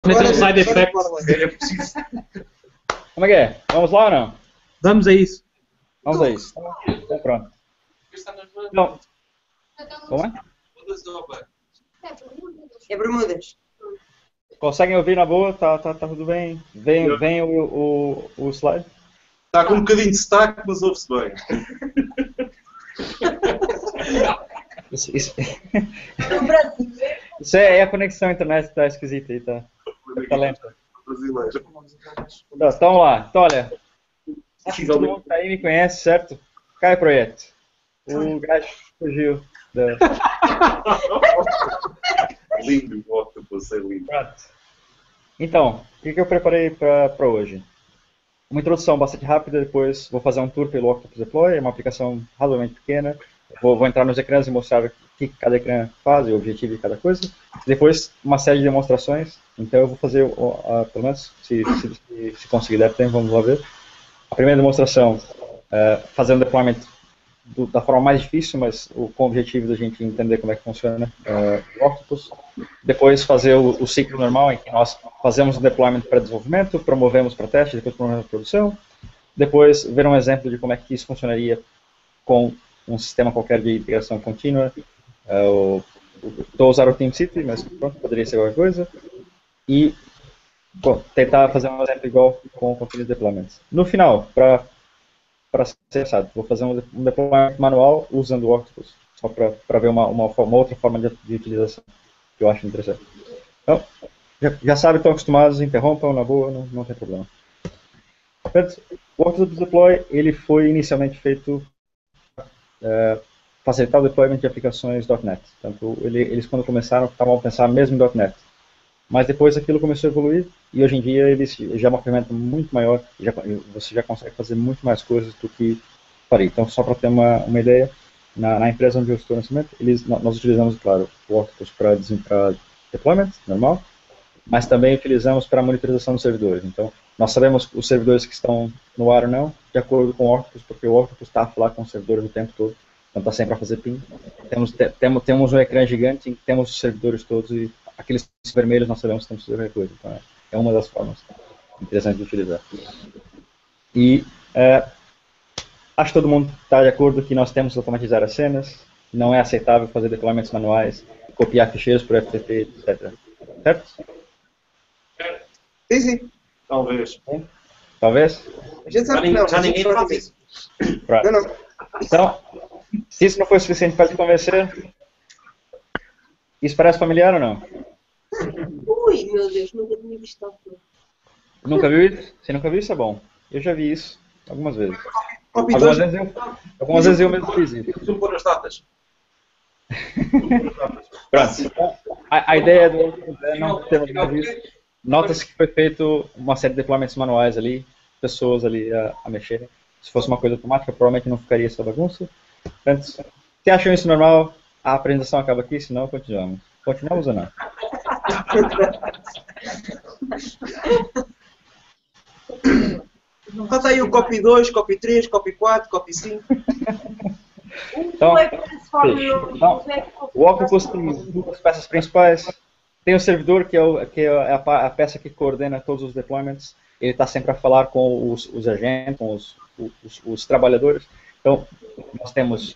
Meter um side effect. É preciso. Como é que é? Vamos lá ou não? Vamos a isso. Vamos a isso. Então, pronto. Então, como é? É Bermudas. Conseguem ouvir na boa? Tá tudo bem? Vem o slide? Está com um bocadinho de destaque, mas ouve-se bem. Isso é a conexão à internet, está esquisita aí, tá lenta. Brasileiro. Então, vamos lá. Então, olha, acho que todo mundo que tá aí me conhece, certo? Caio Projeto. O gajo fugiu da... Lindo, ótimo, você é lindo. Pronto. Então, o que eu preparei para hoje? Uma introdução bastante rápida, depois vou fazer um tour pelo Octopus Deploy, é uma aplicação razoavelmente pequena. Vou entrar nos ecrãs e mostrar o que cada ecrã faz e o objetivo de cada coisa. Depois, uma série de demonstrações. Então, eu vou fazer, pelo menos, se conseguir der tempo, vamos lá ver. A primeira demonstração, fazer um deployment da forma mais difícil, mas com o objetivo da gente entender como é que funciona o Octopus. Depois, fazer o ciclo normal, em que nós fazemos o deployment para desenvolvimento, promovemos para teste, depois promovemos para produção. Depois, ver um exemplo de como é que isso funcionaria com um sistema qualquer de integração contínua. Estou a usar o TeamCity, mas pronto, poderia ser qualquer coisa. E tentar fazer um exemplo igual com continuous deployments. No final, para ser interessado, vou fazer um deployment manual usando o Octopus, só para ver uma outra forma de utilização que eu acho interessante. Então, já sabem, estão acostumados, interrompam na boa, não tem problema. O Octopus Deploy ele foi inicialmente feito facilitar o deployment de aplicações .NET. Portanto, eles quando começaram estavam a pensar mesmo em .NET. Mas depois aquilo começou a evoluir e hoje em dia eles já é uma ferramenta muito maior, você já consegue fazer muito mais coisas do que faria. Então, só para ter uma ideia, na empresa onde eu estou nesse momento, nós utilizamos, claro, o Octopus para deployment, normal, mas também utilizamos para monitorização dos servidores. Então, nós sabemos os servidores que estão no ar ou não, de acordo com o Octopus, porque o Octopus está a falar com os servidores o tempo todo, então está sempre a fazer ping. Temos um ecrã gigante, temos os servidores todos e aqueles vermelhos nós sabemos que temos que fazer qualquer coisa. Então, é uma das formas interessantes de utilizar. E acho que todo mundo está de acordo que nós temos que automatizar as cenas, não é aceitável fazer deployments manuais, copiar ficheiros por FTP, etc. Certo? Sim. Talvez. Talvez? A gente sabe que não. Já ninguém faz isso. Não. Então, se isso não foi suficiente para te convencer, isso parece familiar ou não? Ui, meu Deus, nunca tinha visto algo. Nunca viu isso? Se nunca viu isso, é bom. Eu já vi isso algumas vezes. Copy Algumas 2. vezes eu mesmo fiz isso. Preciso pôr as datas. Pronto. Então, a ideia do não ter isso. Nota-se que foi feito uma série de deployments manuais ali, pessoas ali a mexerem. Se fosse uma coisa automática, provavelmente não ficaria essa bagunça. Portanto, se acham isso normal, a apresentação acaba aqui, senão continuamos. Continuamos ou não? Falta aí o copy 2, copy 3, copy 4, copy 5. Então, o Octopus tem duas peças principais. Tem o servidor, que é a peça que coordena todos os deployments. Ele está sempre a falar com os agentes, com os trabalhadores. Então, nós temos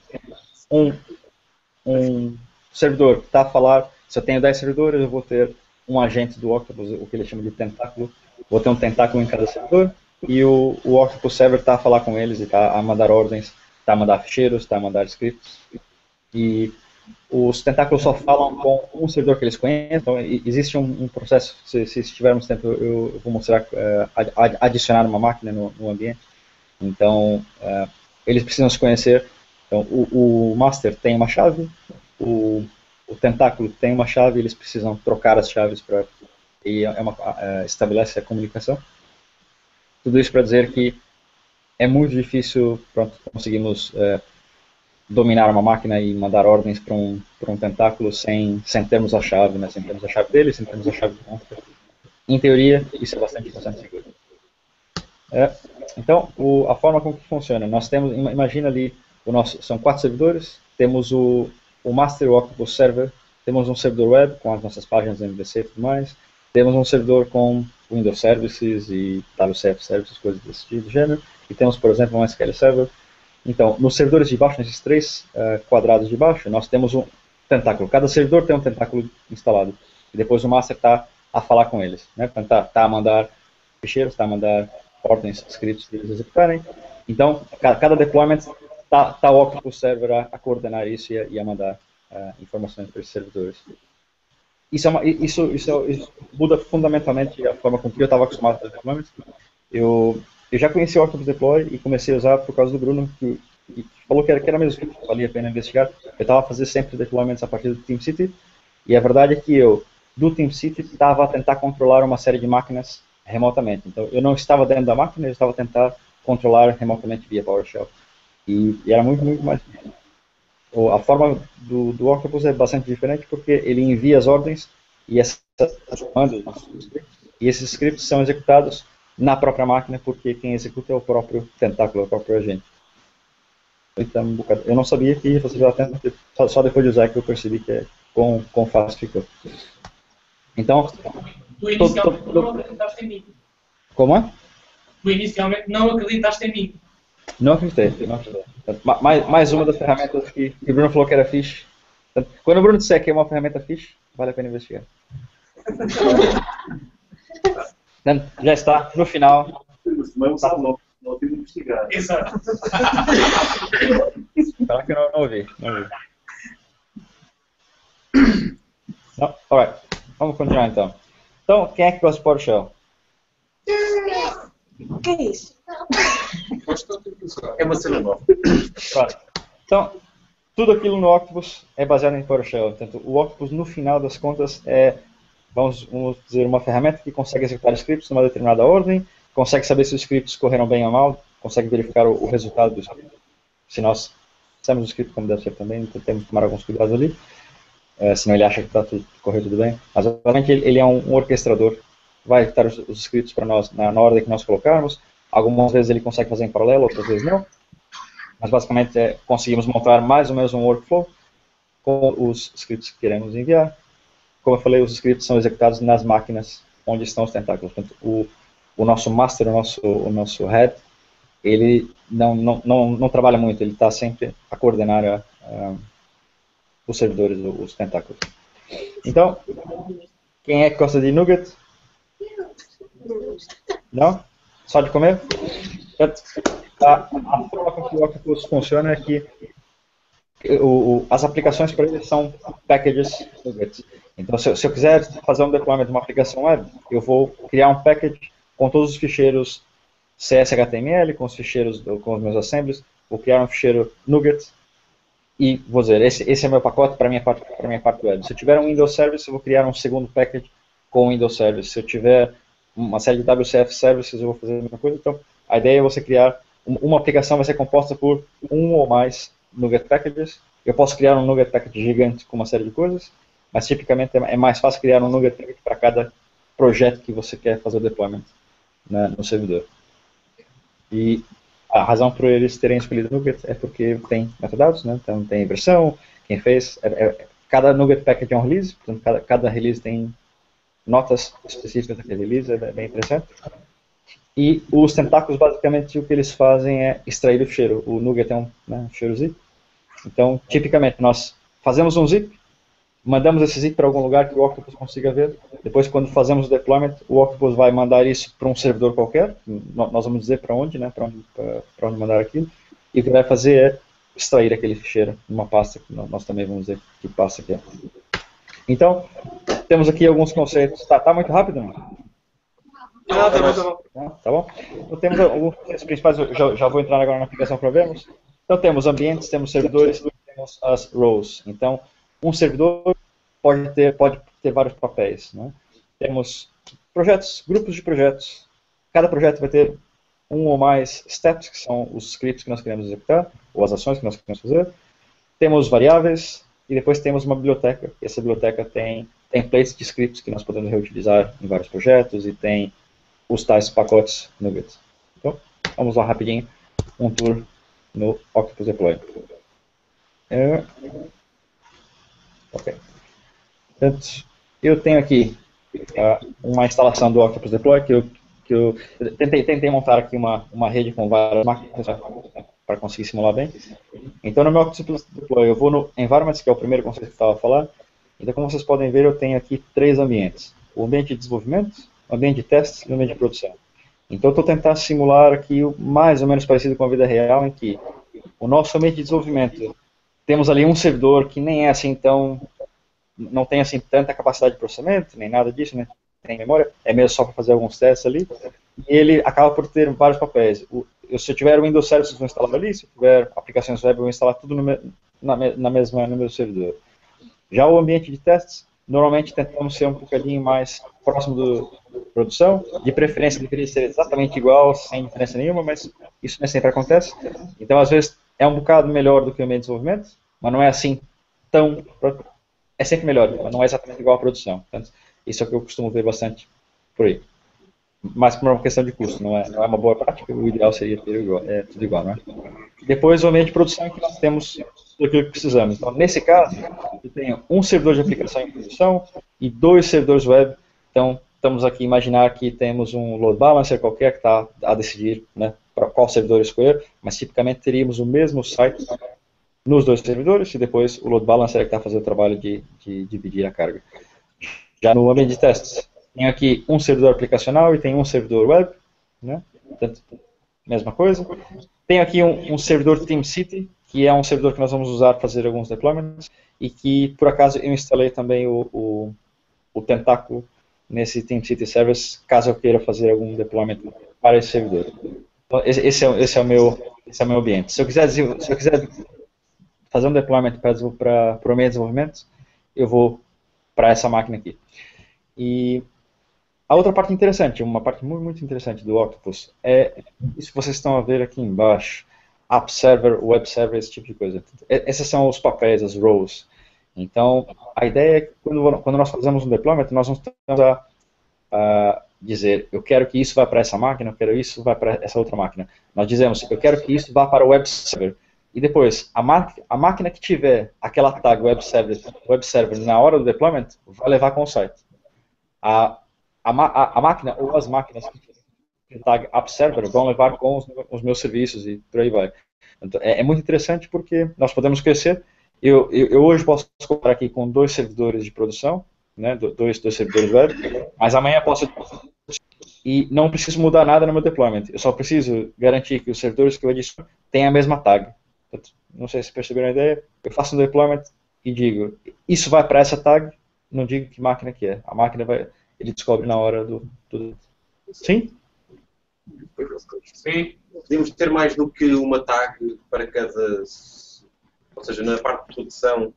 um servidor que está a falar. Se eu tenho 10 servidores, eu vou ter um agente do Octopus, o que ele chama de tentáculo. Vou ter um tentáculo em cada servidor. E o Octopus Server está a falar com eles e está a mandar ordens, está a mandar ficheiros, está a mandar scripts. E os tentáculos só falam com um servidor que eles conhecem. Então, existe um processo, se tivermos tempo, eu vou mostrar, adicionar uma máquina no ambiente. Então, eles precisam se conhecer. Então, o master tem uma chave, o tentáculo tem uma chave, eles precisam trocar as chaves e estabelece a comunicação. Tudo isso para dizer que é muito difícil, conseguirmos dominar uma máquina e mandar ordens para um tentáculo sem termos a chave, né? Sem termos a chave dele, sem termos a chave do monstro. Em teoria, isso é bastante seguro. Então, a forma como que funciona, nós temos, imagina ali, são 4 servidores, temos o Master Octopus Server, temos um servidor web com as nossas páginas MVC e tudo mais, temos um servidor com Windows Services e WCF Services, coisas desse tipo de gênero, e temos, por exemplo, um SQL Server. Então, nos servidores de baixo, nesses três quadrados de baixo, nós temos um tentáculo. Cada servidor tem um tentáculo instalado. E depois o master está a falar com eles. Né? Está a mandar ficheiros, está a mandar ordens, scripts para eles executarem. Então, cada deployment está o Octopus Server a coordenar isso e a mandar informações para esses servidores. Isso muda fundamentalmente a forma com que eu estava acostumado a fazer deployments. Eu já conheci o Octopus Deploy e comecei a usar por causa do Bruno, que falou que era mesmo que valia a pena investigar. Eu estava a fazer sempre deployments a partir do TeamCity, e a verdade é que eu, do TeamCity, estava a tentar controlar uma série de máquinas remotamente. Então, eu não estava dentro da máquina, eu estava a tentar controlar remotamente via PowerShell. E era muito mais difícil. A forma do Octopus é bastante diferente porque ele envia as ordens e essas comandos, e esses scripts são executados na própria máquina, porque quem executa é o próprio tentáculo, é o próprio agente. Então, eu não sabia que ia fazer tanto, só depois de usar que eu percebi que é quão fácil ficou. Então, Tu inicialmente não acreditaste em mim. como é? Tu inicialmente não acreditaste em mim. Não acreditei. Mais uma das ferramentas que o Bruno falou que era fixe. Quando o Bruno disser que é uma ferramenta fixe, vale a pena investigar. Já está no final. Mas também o Salmo não tive de investigar. Exato. Espera que eu não ouvi. Não? Alright. Vamos continuar então. Então, quem é que gosta de PowerShell? Que é isso? É uma cena nova. Claro. Então, tudo aquilo no Octopus é baseado em PowerShell. Portanto, o Octopus, no final das contas, é, vamos dizer, uma ferramenta que consegue executar scripts numa determinada ordem, consegue saber se os scripts correram bem ou mal, consegue verificar o resultado do script. Se nós fizemos o script como deve ser também, então temos que tomar alguns cuidados ali, senão ele acha que está correu tudo bem. Mas, obviamente, ele é um orquestrador, vai executar os scripts para nós na ordem que nós colocarmos. Algumas vezes ele consegue fazer em paralelo, outras vezes não. Mas basicamente conseguimos montar mais ou menos um workflow com os scripts que queremos enviar. Como eu falei, os scripts são executados nas máquinas onde estão os tentáculos. Portanto, o nosso master, o nosso head, ele não trabalha muito, ele está sempre a coordenar os servidores, os tentáculos. Então, quem é que gosta de Nugget? Não? Só de comer? A forma com que o Octopus funciona é que as aplicações para ele são packages Nugget. Então, se eu quiser fazer um deployment de uma aplicação web, eu vou criar um package com todos os ficheiros CS/HTML, com os ficheiros, com os meus assemblies, vou criar um ficheiro Nugget e vou dizer, esse é meu pacote para a minha parte web. Se eu tiver um Windows Service, eu vou criar um segundo package com o Windows Service. Se eu tiver uma série de WCF Services, eu vou fazer a mesma coisa. Então, a ideia é você criar, uma aplicação vai ser composta por um ou mais Nugget Packages. Eu posso criar um Nugget Package gigante com uma série de coisas, mas tipicamente é mais fácil criar um Nugget Package para cada projeto que você quer fazer o deployment no servidor. E a razão por eles terem escolhido Nugget é porque tem metadados, né? Então tem versão, quem fez, cada Nugget Package é um release, portanto cada release tem notas específicas daquele release, é bem interessante. E os tentáculos, basicamente, o que eles fazem é extrair o ficheiro. O Nugget é um ficheiro zip. Então, tipicamente, nós fazemos um zip, mandamos esse zip para algum lugar que o Octopus consiga ver. Depois, quando fazemos o deployment, o Octopus vai mandar isso para um servidor qualquer. Nós vamos dizer para onde, né? Para onde mandar aquilo. E o que vai fazer é extrair aquele ficheiro numa pasta, que nós também vamos dizer que pasta que é. Então, temos aqui alguns conceitos. Tá muito rápido, não? Tá bom? Então temos alguns conceitos principais, eu já vou entrar agora na aplicação para vermos. Então temos ambientes, temos servidores, temos as roles. Então, um servidor pode ter vários papéis, né? Temos projetos, grupos de projetos. Cada projeto vai ter um ou mais steps, que são os scripts que nós queremos executar, ou as ações que nós queremos fazer. Temos variáveis, e depois temos uma biblioteca. E essa biblioteca tem templates de scripts que nós podemos reutilizar em vários projetos, e tem os tais pacotes Nugget. Então, vamos lá rapidinho, um tour no Octopus Deploy. Ok. Portanto, eu tenho aqui uma instalação do Octopus Deploy, eu tentei montar aqui uma rede com várias máquinas para conseguir simular bem. Então, no meu Octopus Deploy, eu vou no Environments, que é o primeiro conceito que eu estava a falar. Então, como vocês podem ver, eu tenho aqui 3 ambientes. O ambiente de desenvolvimento, o ambiente de testes e o ambiente de produção. Então, eu estou tentando simular aqui o mais ou menos parecido com a vida real, em que o nosso ambiente de desenvolvimento, temos ali um servidor que nem é assim tão, não tem assim tanta capacidade de processamento, nem nada disso, né? Tem memória, é mesmo só para fazer alguns testes ali, e ele acaba por ter vários papéis. Se eu tiver o Windows Services, eu vou instalar ali, se eu tiver aplicações web, eu vou instalar tudo no meu servidor. Já o ambiente de testes, normalmente tentamos ser um bocadinho mais próximo da produção, de preferência deveria ser exatamente igual, sem diferença nenhuma, mas isso nem sempre acontece. Então, às vezes, é um bocado melhor do que o ambiente de desenvolvimento, mas não é assim tão... É sempre melhor, mas não é exatamente igual à produção. Portanto, isso é o que eu costumo ver bastante por aí. Mas por uma questão de custo, não é uma boa prática, o ideal seria ter tudo igual, não é? Depois, o ambiente de produção é que nós temos tudo aquilo que precisamos. Então, nesse caso, eu tenho um servidor de aplicação em produção e 2 servidores web. Então, estamos aqui a imaginar que temos um load balancer qualquer que está a decidir, né, para qual servidor escolher, mas tipicamente teríamos o mesmo site nos 2 servidores e depois o load balancer é que está a fazer o trabalho de dividir a carga. Já no ambiente de testes, tenho aqui um servidor aplicacional e tem um servidor web, né? Portanto, mesma coisa. Tenho aqui um servidor TeamCity, que é um servidor que nós vamos usar para fazer alguns deployments, e que, por acaso, eu instalei também o tentáculo nesse TeamCity Service, caso eu queira fazer algum deployment para esse servidor. Então, esse é o meu ambiente. Se eu quiser fazer um deployment para o ambiente de desenvolvimento, eu vou para essa máquina aqui. E a outra parte interessante, uma parte muito, muito interessante do Octopus, é isso que vocês estão a ver aqui embaixo, App Server, Web Server, esse tipo de coisa. Esses são os papéis, as roles. Então, a ideia é que quando nós fazemos um deployment, nós não estamos a dizer, eu quero que isso vá para essa máquina, eu quero que isso vá para essa outra máquina. Nós dizemos, eu quero que isso vá para o Web Server. E depois, a máquina que tiver aquela tag Web Server na hora do deployment, vai levar com o site. A máquina ou as máquinas que tag App Server vão levar com os meus serviços e por aí vai. Então, é muito interessante porque nós podemos crescer. Eu hoje posso colocar aqui com 2 servidores de produção, né, dois servidores web, mas amanhã posso... E não preciso mudar nada no meu deployment. Eu só preciso garantir que os servidores que eu adiciono tenham a mesma tag. Não sei se perceberam a ideia. Eu faço um deployment e digo, isso vai para essa tag, não digo que máquina que é. A máquina ele descobre na hora do... Sim? Sim. Podemos ter mais do que uma tag para cada... Ou seja, na parte de produção...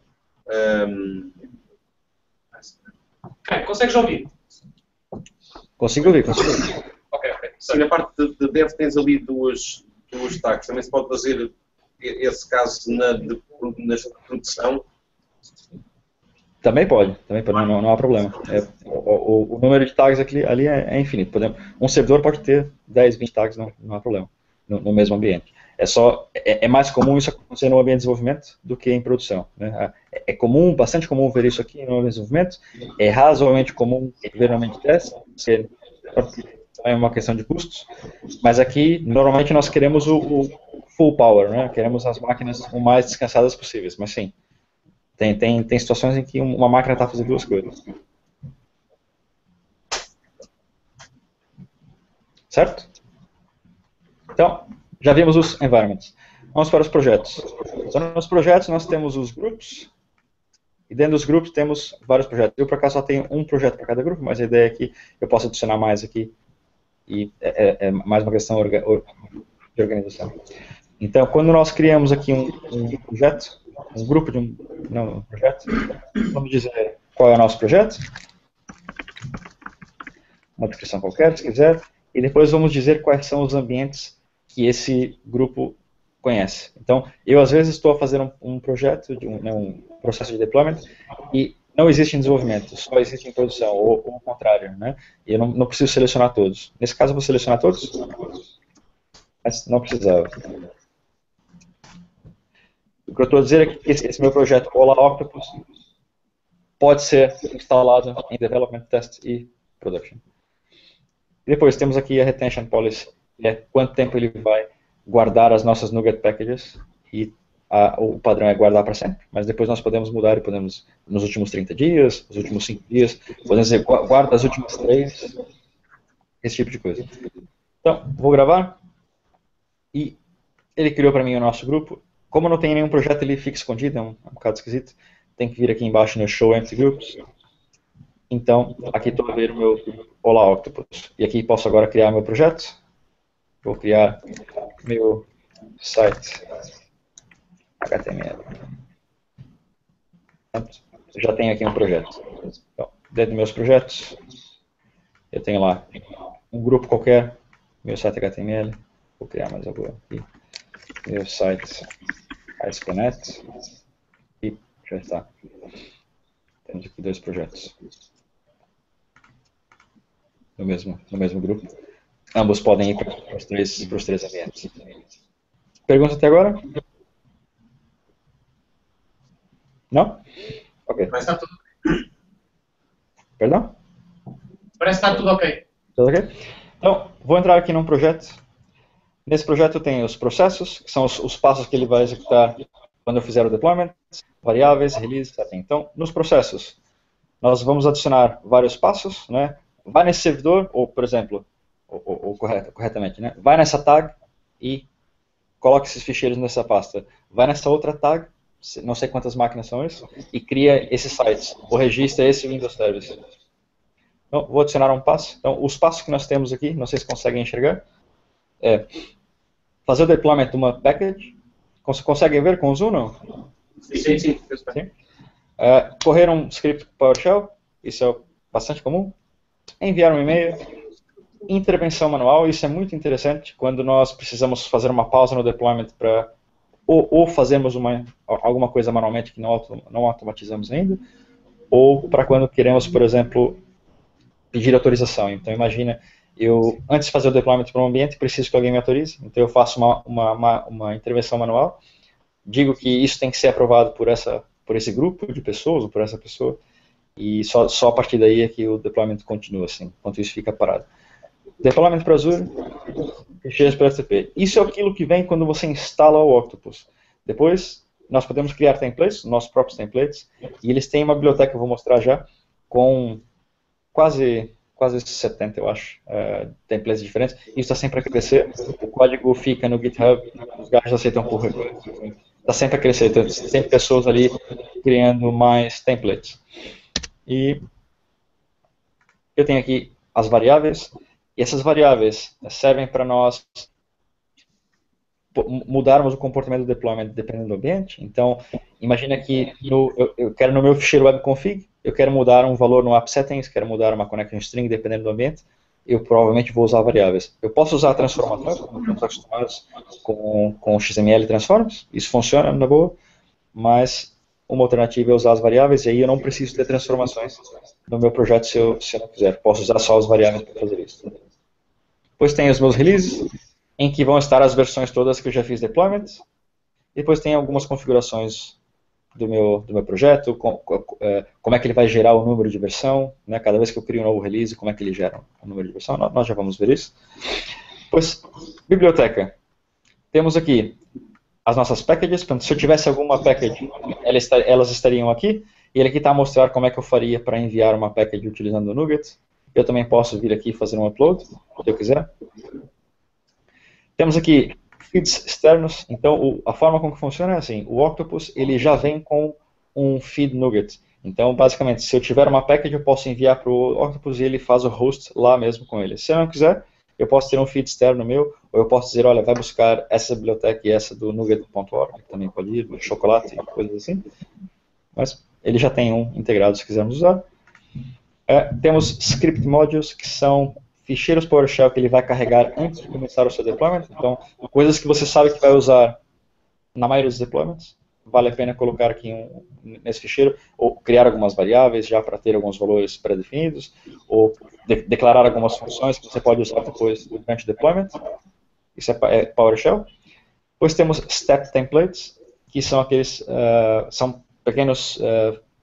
Consegues ouvir? Consigo ouvir. Ok. Sim, na parte de dev tens ali duas tags. Também se pode fazer esse caso na produção. Também pode, não há problema. O número de tags ali é infinito. Por exemplo, um servidor pode ter 10, 20 tags, não há problema, no mesmo ambiente. É mais comum isso acontecer no ambiente de desenvolvimento do que em produção. Né? É comum, bastante comum ver isso aqui no ambiente de desenvolvimento, é razoavelmente comum ver no ambiente de teste, é uma questão de custos, mas aqui, normalmente, nós queremos o full power, né? Queremos as máquinas o mais descansadas possíveis, mas sim, tem situações em que uma máquina está fazendo 2 coisas. Certo? Então, já vimos os environments. Vamos para os projetos. Então, nos projetos nós temos os grupos, e dentro dos grupos temos vários projetos. Eu, por acaso, só tenho um projeto para cada grupo, mas a ideia é que eu posso adicionar mais aqui, e é mais uma questão de organização. Então, quando nós criamos aqui um projeto, um grupo de um projeto, vamos dizer qual é o nosso projeto, uma descrição qualquer, se quiser, e depois vamos dizer quais são os ambientes que esse grupo conhece. Então, eu às vezes estou a fazer um projeto, um processo de deployment, e não existe em desenvolvimento, só existe em produção, ou o contrário, né? E eu não preciso selecionar todos. Nesse caso, eu vou selecionar todos, mas não precisava. O que eu estou a dizer é que esse meu projeto Olá Octopus, pode ser instalado em Development, Test e Production. E depois temos aqui a Retention Policy, que é quanto tempo ele vai guardar as nossas NuGet Packages, e o padrão é guardar para sempre, mas depois nós podemos mudar e podemos, nos últimos 30 dias, nos últimos 5 dias, podemos dizer, guarda as últimas 3, esse tipo de coisa. Então, vou gravar, e ele criou para mim o nosso grupo. Como não tem nenhum projeto, ele fica escondido, é um bocado esquisito. Tem que vir aqui embaixo no Show Empty Groups. Então, aqui estou a ver o meu Olá Octopus. E aqui posso agora criar meu projeto. Vou criar meu site HTML. Pronto, já tenho aqui um projeto. Então, dentro dos meus projetos, eu tenho lá um grupo qualquer, meu site HTML. Vou criar mais algum aqui. Meu site ASP.NET. E já está. Temos aqui 2 projetos. No mesmo grupo. Ambos podem ir para os três ambientes. Pergunta até agora? Não? Ok. Parece que está tudo, Perdão? parece que está tudo ok. Tudo ok? Então, vou entrar aqui num projeto. Nesse projeto eu tenho os processos, que são os passos que ele vai executar quando eu fizer o deployment, variáveis, release, etc. Então, nos processos, nós vamos adicionar vários passos, né? Vai nesse servidor, ou, por exemplo, corretamente, né? Vai nessa tag e coloca esses ficheiros nessa pasta. Vai nessa outra tag, não sei quantas máquinas são isso, e cria esses sites, ou registra esse Windows Service. Então, vou adicionar um passo. Então, os passos que nós temos aqui, não sei se conseguem enxergar, é fazer o deployment de uma package. Conseguem ver com o zoom, não? Sim. Sim. Correr um script PowerShell, isso é bastante comum. Enviar um e-mail. Intervenção manual, isso é muito interessante quando nós precisamos fazer uma pausa no deployment para ou fazermos alguma coisa manualmente que não automatizamos ainda, ou para quando queremos, por exemplo, pedir autorização. Então, imagina, eu, antes de fazer o deployment para um ambiente, preciso que alguém me autorize, então eu faço uma intervenção manual, digo que isso tem que ser aprovado por esse grupo de pessoas, ou por essa pessoa, e só a partir daí é que o deployment continua assim, enquanto isso fica parado. Deployment para Azure, ficheiros para FTP. Isso é aquilo que vem quando você instala o Octopus. Depois, nós podemos criar templates, nossos próprios templates, e eles têm uma biblioteca, eu vou mostrar já, com quase 70, eu acho, templates diferentes. Isso está sempre a crescer. O código fica no GitHub, os gajos aceitam por request. Está sempre a crescer, tem sempre pessoas ali criando mais templates. E eu tenho aqui as variáveis, e essas variáveis servem para nós mudarmos o comportamento do deployment dependendo do ambiente. Então, imagina que eu quero no meu ficheiro webconfig, eu quero mudar um valor no app settings, quero mudar uma connection string dependendo do ambiente, eu provavelmente vou usar variáveis. Eu posso usar transformações, como estamos acostumados com XML transforms, isso funciona na boa, mas uma alternativa é usar as variáveis, e aí eu não preciso ter transformações no meu projeto se eu não quiser. Posso usar só as variáveis para fazer isso. Depois tem os meus releases, em que vão estar as versões todas que eu já fiz deployment. E depois tem algumas configurações do meu projeto, como é que ele vai gerar o número de versão, né? Cada vez que eu crio um novo release, como é que ele gera o número de versão. Nós já vamos ver isso. Depois, biblioteca. Temos aqui as nossas packages. Portanto, se eu tivesse alguma package, elas estariam aqui. E ele aqui está a mostrar como é que eu faria para enviar uma package utilizando o NuGet. Eu também posso vir aqui e fazer um upload, se eu quiser. Temos aqui feeds externos. Então, a forma como que funciona é assim. O Octopus, ele já vem com um feed NuGet. Então, basicamente, se eu tiver uma package, eu posso enviar para o Octopus e ele faz o host lá mesmo com ele. Se eu não quiser, eu posso ter um feed externo meu, ou eu posso dizer, olha, vai buscar essa biblioteca e essa do NuGet.org, também pode ir, do chocolate, coisas assim. Mas ele já tem um integrado se quisermos usar. Temos script modules, que são ficheiros PowerShell que ele vai carregar antes de começar o seu deployment. Então, coisas que você sabe que vai usar na maioria dos deployments. Vale a pena colocar aqui nesse ficheiro, ou criar algumas variáveis já para ter alguns valores pré-definidos, ou declarar algumas funções que você pode usar depois durante o deployment. Isso é PowerShell. Depois temos step templates, que são aqueles são pequenos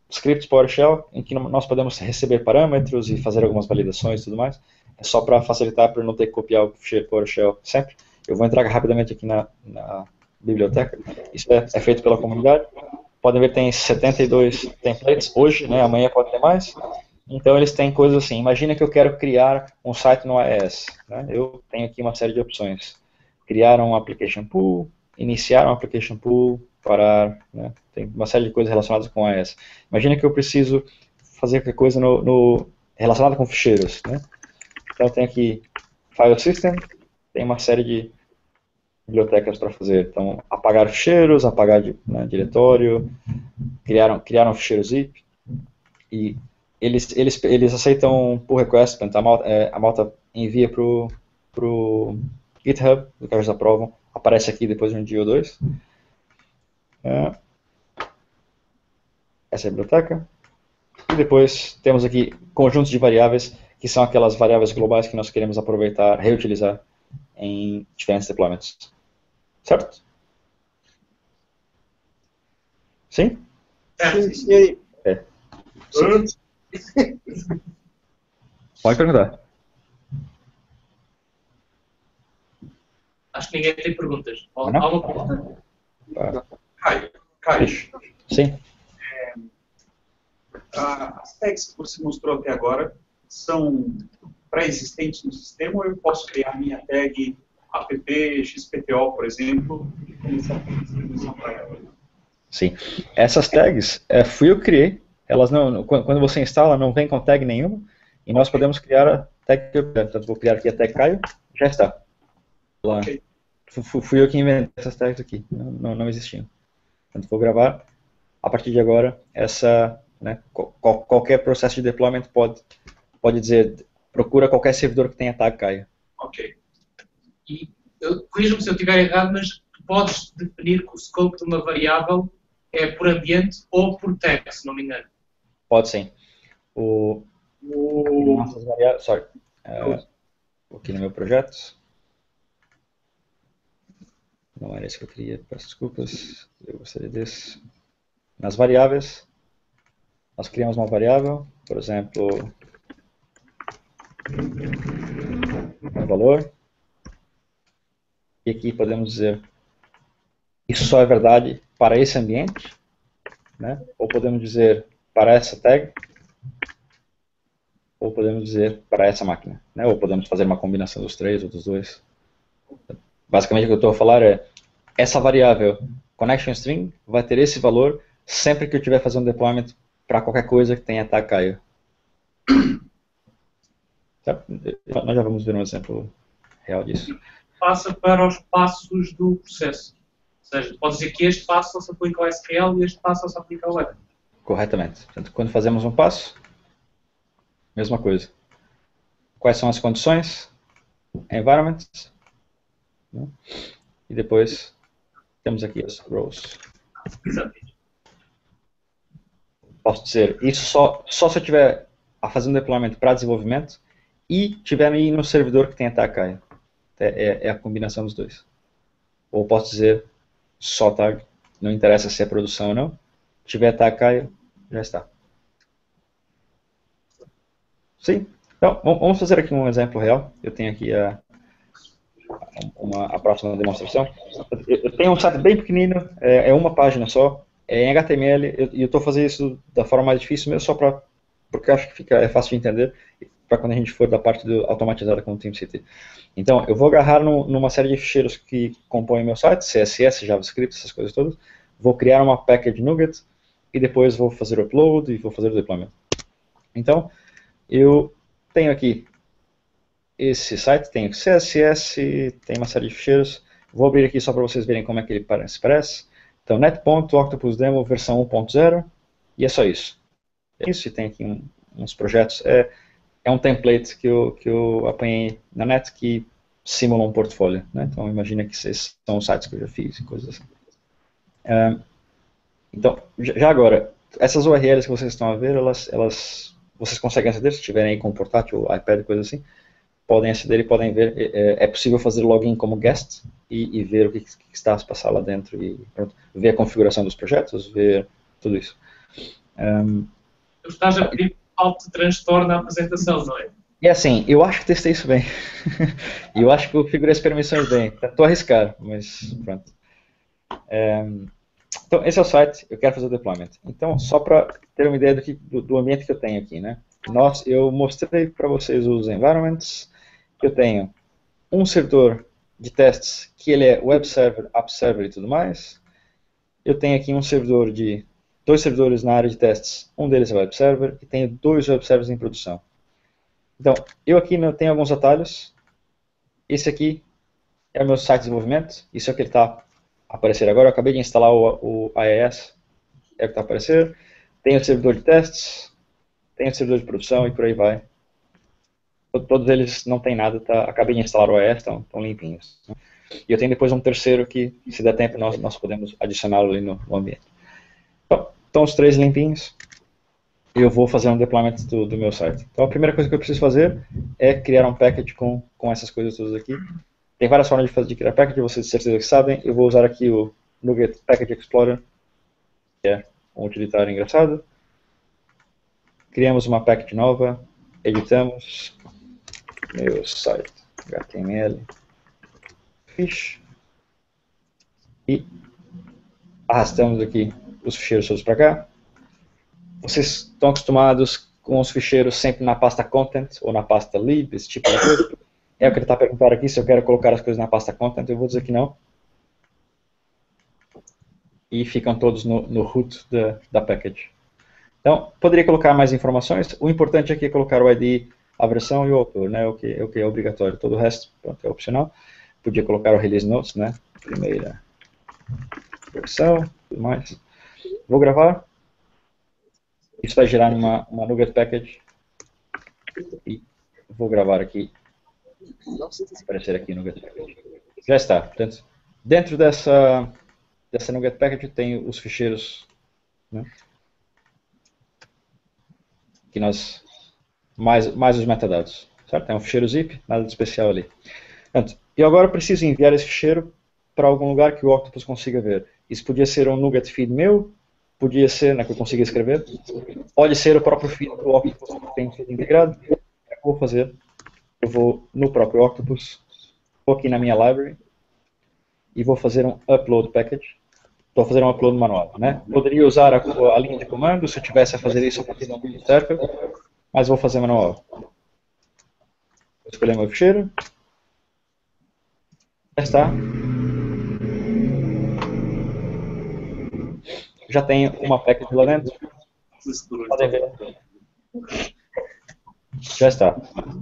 scripts PowerShell em que nós podemos receber parâmetros e fazer algumas validações e tudo mais. É só para facilitar, para eu não ter que copiar o ficheiro PowerShell sempre. Eu vou entrar rapidamente aqui na biblioteca. Isso é feito pela comunidade. Podem ver que tem 72 templates hoje, né? Amanhã pode ter mais. Então eles têm coisas assim. Imagina que eu quero criar um site no AES. Né? Eu tenho aqui uma série de opções. Criar um application pool, iniciar um application pool, parar, né? Tem uma série de coisas relacionadas com AES. Imagina que eu preciso fazer qualquer coisa relacionada com ficheiros, né? Então eu tenho aqui File System, tem uma série de bibliotecas para fazer. Então, apagar ficheiros, apagar diretório, criar um ficheiro zip, e eles aceitam pull request, então a malta envia para o GitHub, do que eles aprovam, aparece aqui depois de um dia ou dois. Essa é a biblioteca. E depois temos aqui conjuntos de variáveis, que são aquelas variáveis globais que nós queremos aproveitar, reutilizar em diferentes deployments. Certo? Sim? Sim, senhor. Sim. Pode perguntar. Acho que ninguém tem perguntas. Há Não? uma pergunta? Caio, Sim. As tags que você mostrou até agora são pré-existentes no sistema ou eu posso criar minha tag app XPTO, por exemplo, e começar a fazer distribuição para ela? Sim. Essas tags fui eu que criei. Elas quando você instala, não vem com tag nenhuma. E nós podemos criar a tag que eu quero. Portanto, vou criar aqui a tag Caio. Já está. Lá. Ok. Fui eu que inventei essas tags aqui. Não existiam. Portanto, vou gravar. A partir de agora, né, qualquer processo de deployment pode dizer, procura qualquer servidor que tenha tag Caio. Ok. E corrija-me se eu estiver errado, mas tu podes definir que o scope de uma variável é por ambiente ou por tag, se não me engano. Pode sim. Nossas variáveis, aqui no meu projeto. Não era isso que eu queria, peço desculpas. Eu gostaria desse. Nas variáveis, nós criamos uma variável, por exemplo, um valor. E aqui podemos dizer, isso só é verdade para esse ambiente, né? Ou podemos dizer para essa tag, ou podemos dizer para essa máquina, né? Ou podemos fazer uma combinação dos três ou dos dois. Basicamente o que eu estou a falar é, essa variável connection string vai ter esse valor sempre que eu estiver fazendo deployment para qualquer coisa que tenha tag Caio. Nós já vamos ver um exemplo real disso. Passa para os passos do processo. Ou seja, pode dizer que este passo só se aplica ao SQL e este passo só se aplica ao web. Corretamente. Portanto, quando fazemos um passo, mesma coisa. Quais são as condições? Environments. Né? E depois temos aqui as rows. Exatamente. Posso dizer, isso só se eu estiver a fazer um deployment para desenvolvimento e estiver aí no servidor que tem a tag Caio. É a combinação dos dois. Ou posso dizer só tag, não interessa se é produção ou não. Se tiver tag Caio, já está. Sim. Então, vamos fazer aqui um exemplo real. Eu tenho aqui a próxima demonstração. Eu tenho um site bem pequenino, é uma página só, é em HTML, e eu estou fazendo isso da forma mais difícil mesmo, só porque eu acho que é fácil de entender, para quando a gente for da parte automatizada com o TeamCity. Então, eu vou agarrar numa série de ficheiros que compõem meu site, CSS, JavaScript, essas coisas todas, vou criar uma package NuGet, e depois vou fazer o upload e vou fazer o deployment. Então, eu tenho aqui esse site, tem CSS, tem uma série de ficheiros. Vou abrir aqui só para vocês verem como é que ele parece. Então, net.octopusdemo versão 1.0, e é só isso. É isso, e tem aqui uns projetos. É um template que eu apanhei na net que simula um portfólio. Né? Então, imagina que esses são os sites que eu já fiz e coisas assim. Então, já agora, essas URLs que vocês estão a ver, vocês conseguem aceder, se tiverem aí com portátil, iPad, coisa assim, podem aceder e podem ver. É possível fazer login como guest e ver o que está a se passar lá dentro, e pronto, ver a configuração dos projetos, ver tudo isso. Tu estás a pedir que falte transtorno na apresentação, não é? E assim, eu acho que testei isso bem. Eu acho que eu configurei as permissões bem. Estou a arriscar, mas pronto. Então, esse é o site, eu quero fazer o deployment. Então, só para ter uma ideia do ambiente que eu tenho aqui, né? Eu mostrei para vocês os environments, que eu tenho um servidor de testes, que ele é web server, app server e tudo mais. Eu tenho aqui dois servidores na área de testes, um deles é web server, e tenho 2 web servers em produção. Então, eu aqui tenho alguns atalhos. Esse aqui é o meu site de desenvolvimento, isso é o que ele está aparecer agora. Eu acabei de instalar o AES, é o que está a aparecer. Tem o servidor de testes, tem o servidor de produção e por aí vai. Todos eles não tem nada, acabei de instalar o AES, estão limpinhos. E eu tenho depois um terceiro que, se der tempo, nós podemos adicioná-lo ali no ambiente. Então, estão os 3 limpinhos. Eu vou fazer um deployment do meu site. Então, a primeira coisa que eu preciso fazer é criar um package com essas coisas todas aqui. Tem várias formas de criar package, vocês de certeza que sabem. Eu vou usar aqui o NuGet Package Explorer, que é um utilitário engraçado. Criamos uma package nova, editamos, meu site, HTML, fish, e arrastamos aqui os ficheiros todos para cá. Vocês estão acostumados com os ficheiros sempre na pasta content ou na pasta lib, esse tipo de coisa. É o que ele está perguntando aqui, se eu quero colocar as coisas na pasta content, eu vou dizer que não. E ficam todos no root da package. Então, poderia colocar mais informações. O importante aqui é colocar o ID, a versão e o autor, né? O que é obrigatório. Todo o resto, pronto, é opcional. Podia colocar o release notes, né? Primeira versão, tudo mais. Vou gravar. Isso vai gerar uma NuGet Package. E vou gravar aqui. Vai aparecer aqui no NuGet Package. Já está. Portanto, dentro dessa NuGet Package tem os ficheiros, né, que mais os metadados. Certo? É um ficheiro zip, nada de especial ali. Portanto, eu agora preciso enviar esse ficheiro para algum lugar que o Octopus consiga ver. Isso podia ser um NuGet feed meu, podia ser, né, que eu consiga escrever, pode ser o próprio feed do Octopus que tem feed integrado. O que eu vou fazer? Eu vou no próprio Octopus, vou aqui na minha library e vou fazer um upload package. Estou fazendo um upload manual, né? Poderia usar a linha de comando se eu tivesse a fazer isso a partir do build circle, mas vou fazer manual. Vou escolher meu ficheiro. Já está. Já tenho uma package lá dentro. Podem ver. Já está.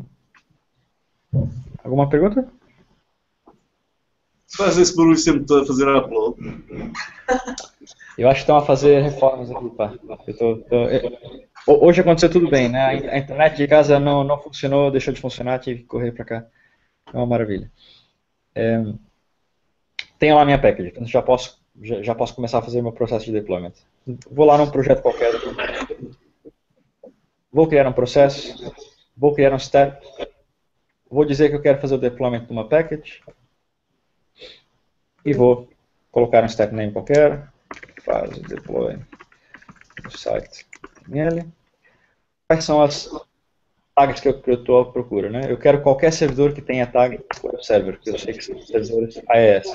Alguma pergunta? Você faz esse barulho sempre todo a fazer upload? Eu acho que estão a fazer reformas aqui, pá. Hoje aconteceu tudo bem, né? A internet de casa não funcionou, deixou de funcionar, tive que correr para cá. É uma maravilha. Tenho lá a minha package, então já posso começar a fazer o meu processo de deployment. Vou lá num projeto qualquer. Vou criar um processo, vou criar um step, vou dizer que eu quero fazer o deployment de uma package e vou colocar um step name qualquer, faz o deploy no site HTML. Quais são as tags que eu estou à procura, né? Eu quero qualquer servidor que tenha tag web server, que eu sei que são servidores AES.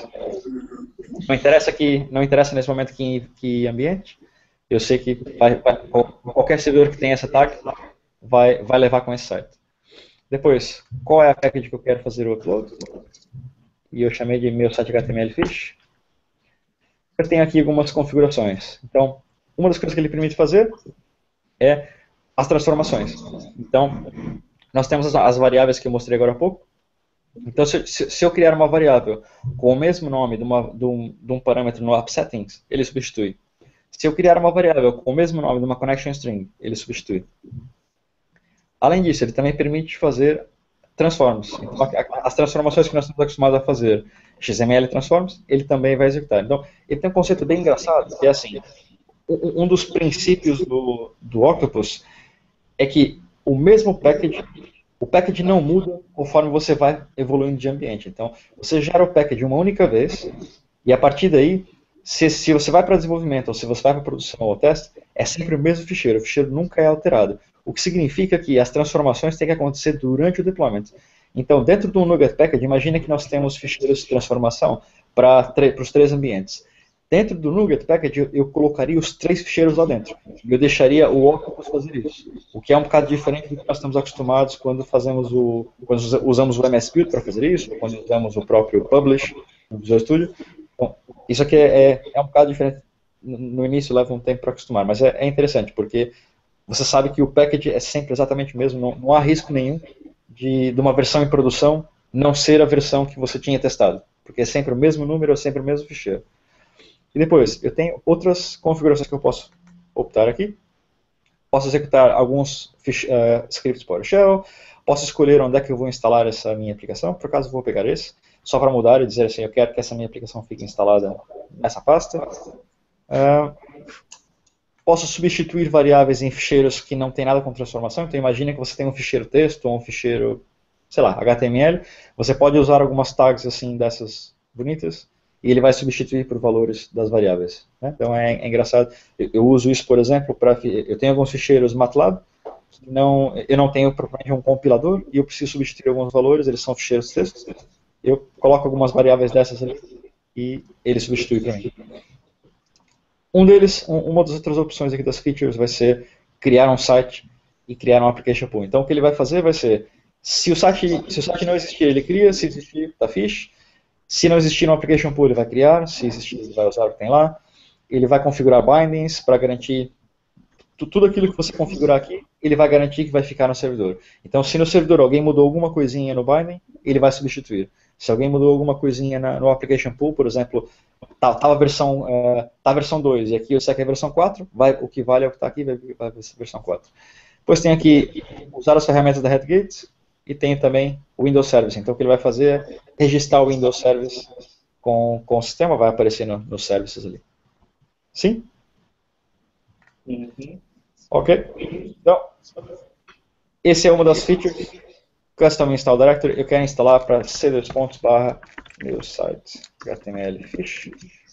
Não interessa nesse momento que ambiente. Eu sei que qualquer servidor que tenha essa tag vai levar com esse site. Depois, qual é a package que eu quero fazer o upload? E eu chamei de meu site HTML fish. Eu tenho aqui algumas configurações. Então, uma das coisas que ele permite fazer é as transformações. Então, nós temos as variáveis que eu mostrei agora há pouco. Então, se eu criar uma variável com o mesmo nome de um parâmetro no app settings, ele substitui. Se eu criar uma variável com o mesmo nome de uma connection string, ele substitui. Além disso, ele também permite fazer transforms. Então, as transformações que nós estamos acostumados a fazer, XML transforms, ele também vai executar. Então, ele tem um conceito bem engraçado, que é assim, um dos princípios do Octopus é que o mesmo package, o package não muda conforme você vai evoluindo de ambiente. Então, você gera o package uma única vez, e a partir daí, se você vai para desenvolvimento, ou se você vai para produção ou teste, é sempre o mesmo ficheiro. O ficheiro nunca é alterado. O que significa que as transformações têm que acontecer durante o deployment. Então, dentro do NuGet Package, imagina que nós temos ficheiros de transformação para os 3 ambientes. Dentro do NuGet Package, eu colocaria os 3 ficheiros lá dentro. E eu deixaria o Octopus fazer isso. O que é um bocado diferente do que nós estamos acostumados quando quando usamos o MS Build para fazer isso, ou quando usamos o próprio Publish no Visual Studio. Bom, isso aqui é um bocado diferente. No início leva um tempo para acostumar, mas é interessante, porque você sabe que o package é sempre exatamente o mesmo, não há risco nenhum de uma versão em produção não ser a versão que você tinha testado, porque é sempre o mesmo número, é sempre o mesmo ficheiro. E depois, eu tenho outras configurações que eu posso optar aqui. Posso executar alguns scripts PowerShell, posso escolher onde é que eu vou instalar essa minha aplicação, por acaso eu vou pegar esse, só para mudar e dizer assim, eu quero que essa minha aplicação fique instalada nessa pasta. Posso substituir variáveis em ficheiros que não tem nada com transformação, então imagine que você tem um ficheiro texto ou um ficheiro, sei lá, HTML, você pode usar algumas tags assim dessas bonitas, e ele vai substituir por valores das variáveis. Né? Então é engraçado, eu uso isso, por exemplo, eu tenho alguns ficheiros MATLAB, eu não tenho propriamente um compilador, e eu preciso substituir alguns valores, eles são ficheiros texto, eu coloco algumas variáveis dessas ali, e ele substitui para mim. Uma das outras opções aqui das features vai ser criar um site e criar um application pool. Então o que ele vai fazer vai ser, se o site não existir, ele cria, se existir, tá fixe. Se não existir um application pool, ele vai criar, se existir, ele vai usar o que tem lá. Ele vai configurar bindings para garantir tudo aquilo que você configurar aqui, ele vai garantir que vai ficar no servidor. Então, se no servidor alguém mudou alguma coisinha no binding, ele vai substituir. Se alguém mudou alguma coisinha no application pool, por exemplo, tá a versão 2 e aqui eu sei que é a versão 4, o que vale é o que está aqui, vai ser a versão 4. Depois tem aqui usar as ferramentas da Redgate e tem também o Windows Service. Então, o que ele vai fazer é registrar o Windows Service com o sistema, vai aparecer nos services ali. Sim? Uhum. Ok? Então, esse é uma das features. Custom Install Directory, eu quero instalar para c2./meu site HTML fish.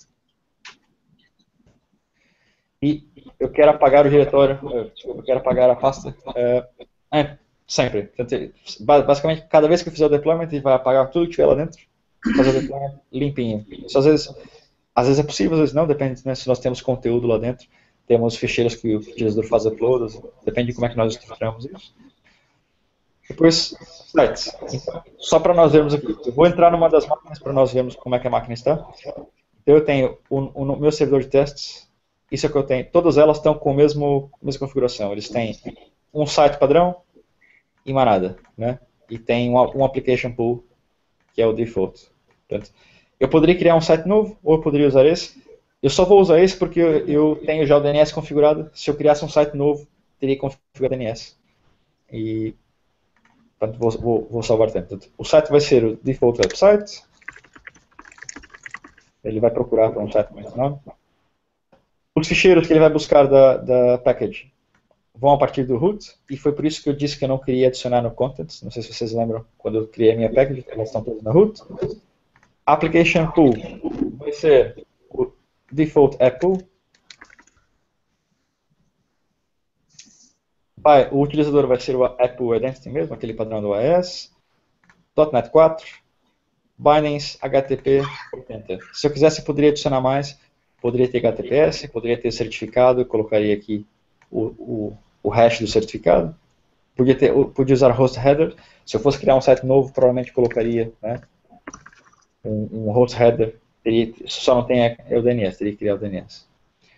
E eu quero apagar o diretório, eu quero apagar a pasta, sempre. Basicamente, cada vez que eu fizer o deployment, ele vai apagar tudo que tiver lá dentro, fazer o deployment limpinho. Isso às vezes é possível, às vezes não, depende, né, se nós temos conteúdo lá dentro, temos ficheiros que o utilizador faz upload, depende de como é que nós estruturamos isso. Depois, sites. Então, só para nós vermos aqui, eu vou entrar numa das máquinas para nós vermos como é que a máquina está. Então eu tenho o meu servidor de testes, isso é o que eu tenho, todas elas estão com a mesma configuração, eles têm um site padrão e mais nada, né? E tem um application pool, que é o default. Portanto, eu poderia criar um site novo, ou eu poderia usar esse. Eu só vou usar esse porque eu tenho já o DNS configurado. Se eu criasse um site novo, teria que configurar o DNS. E portanto, vou salvar tempo. Portanto, o site vai ser o default website. Ele vai procurar por um site mais nome. Os ficheiros que ele vai buscar da package vão a partir do root, e foi por isso que eu disse que eu não queria adicionar no contents. Não sei se vocês lembram quando eu criei a minha package, elas estão todas na root. Application pool vai ser o default app pool. O utilizador vai ser o app pool identity mesmo, aquele padrão do AES. .NET 4, bindings, HTTP 80. Se eu quisesse, eu poderia adicionar mais. Poderia ter HTTPS, poderia ter certificado, eu colocaria aqui o hash do certificado. Podia usar host header. Se eu fosse criar um site novo, provavelmente colocaria, né, um host header. Só não tem o DNS, teria que criar o DNS.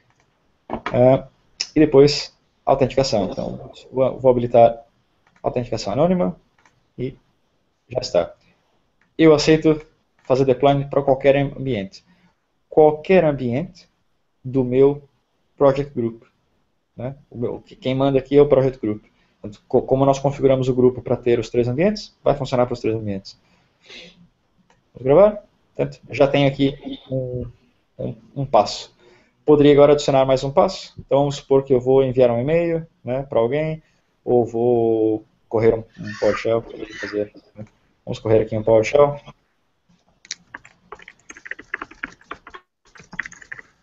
E depois, autenticação. Então, vou habilitar autenticação anônima e já está. Eu aceito fazer deployment para qualquer ambiente. Qualquer ambiente do meu project group. Né? Quem manda aqui é o project group. Então, como nós configuramos o grupo para ter os 3 ambientes, vai funcionar para os 3 ambientes. Vamos gravar? Portanto, já tenho aqui um passo. Poderia agora adicionar mais um passo. Então, vamos supor que eu vou enviar um e-mail, né, para alguém, ou vou correr um PowerShell. Né? Vamos correr aqui um PowerShell.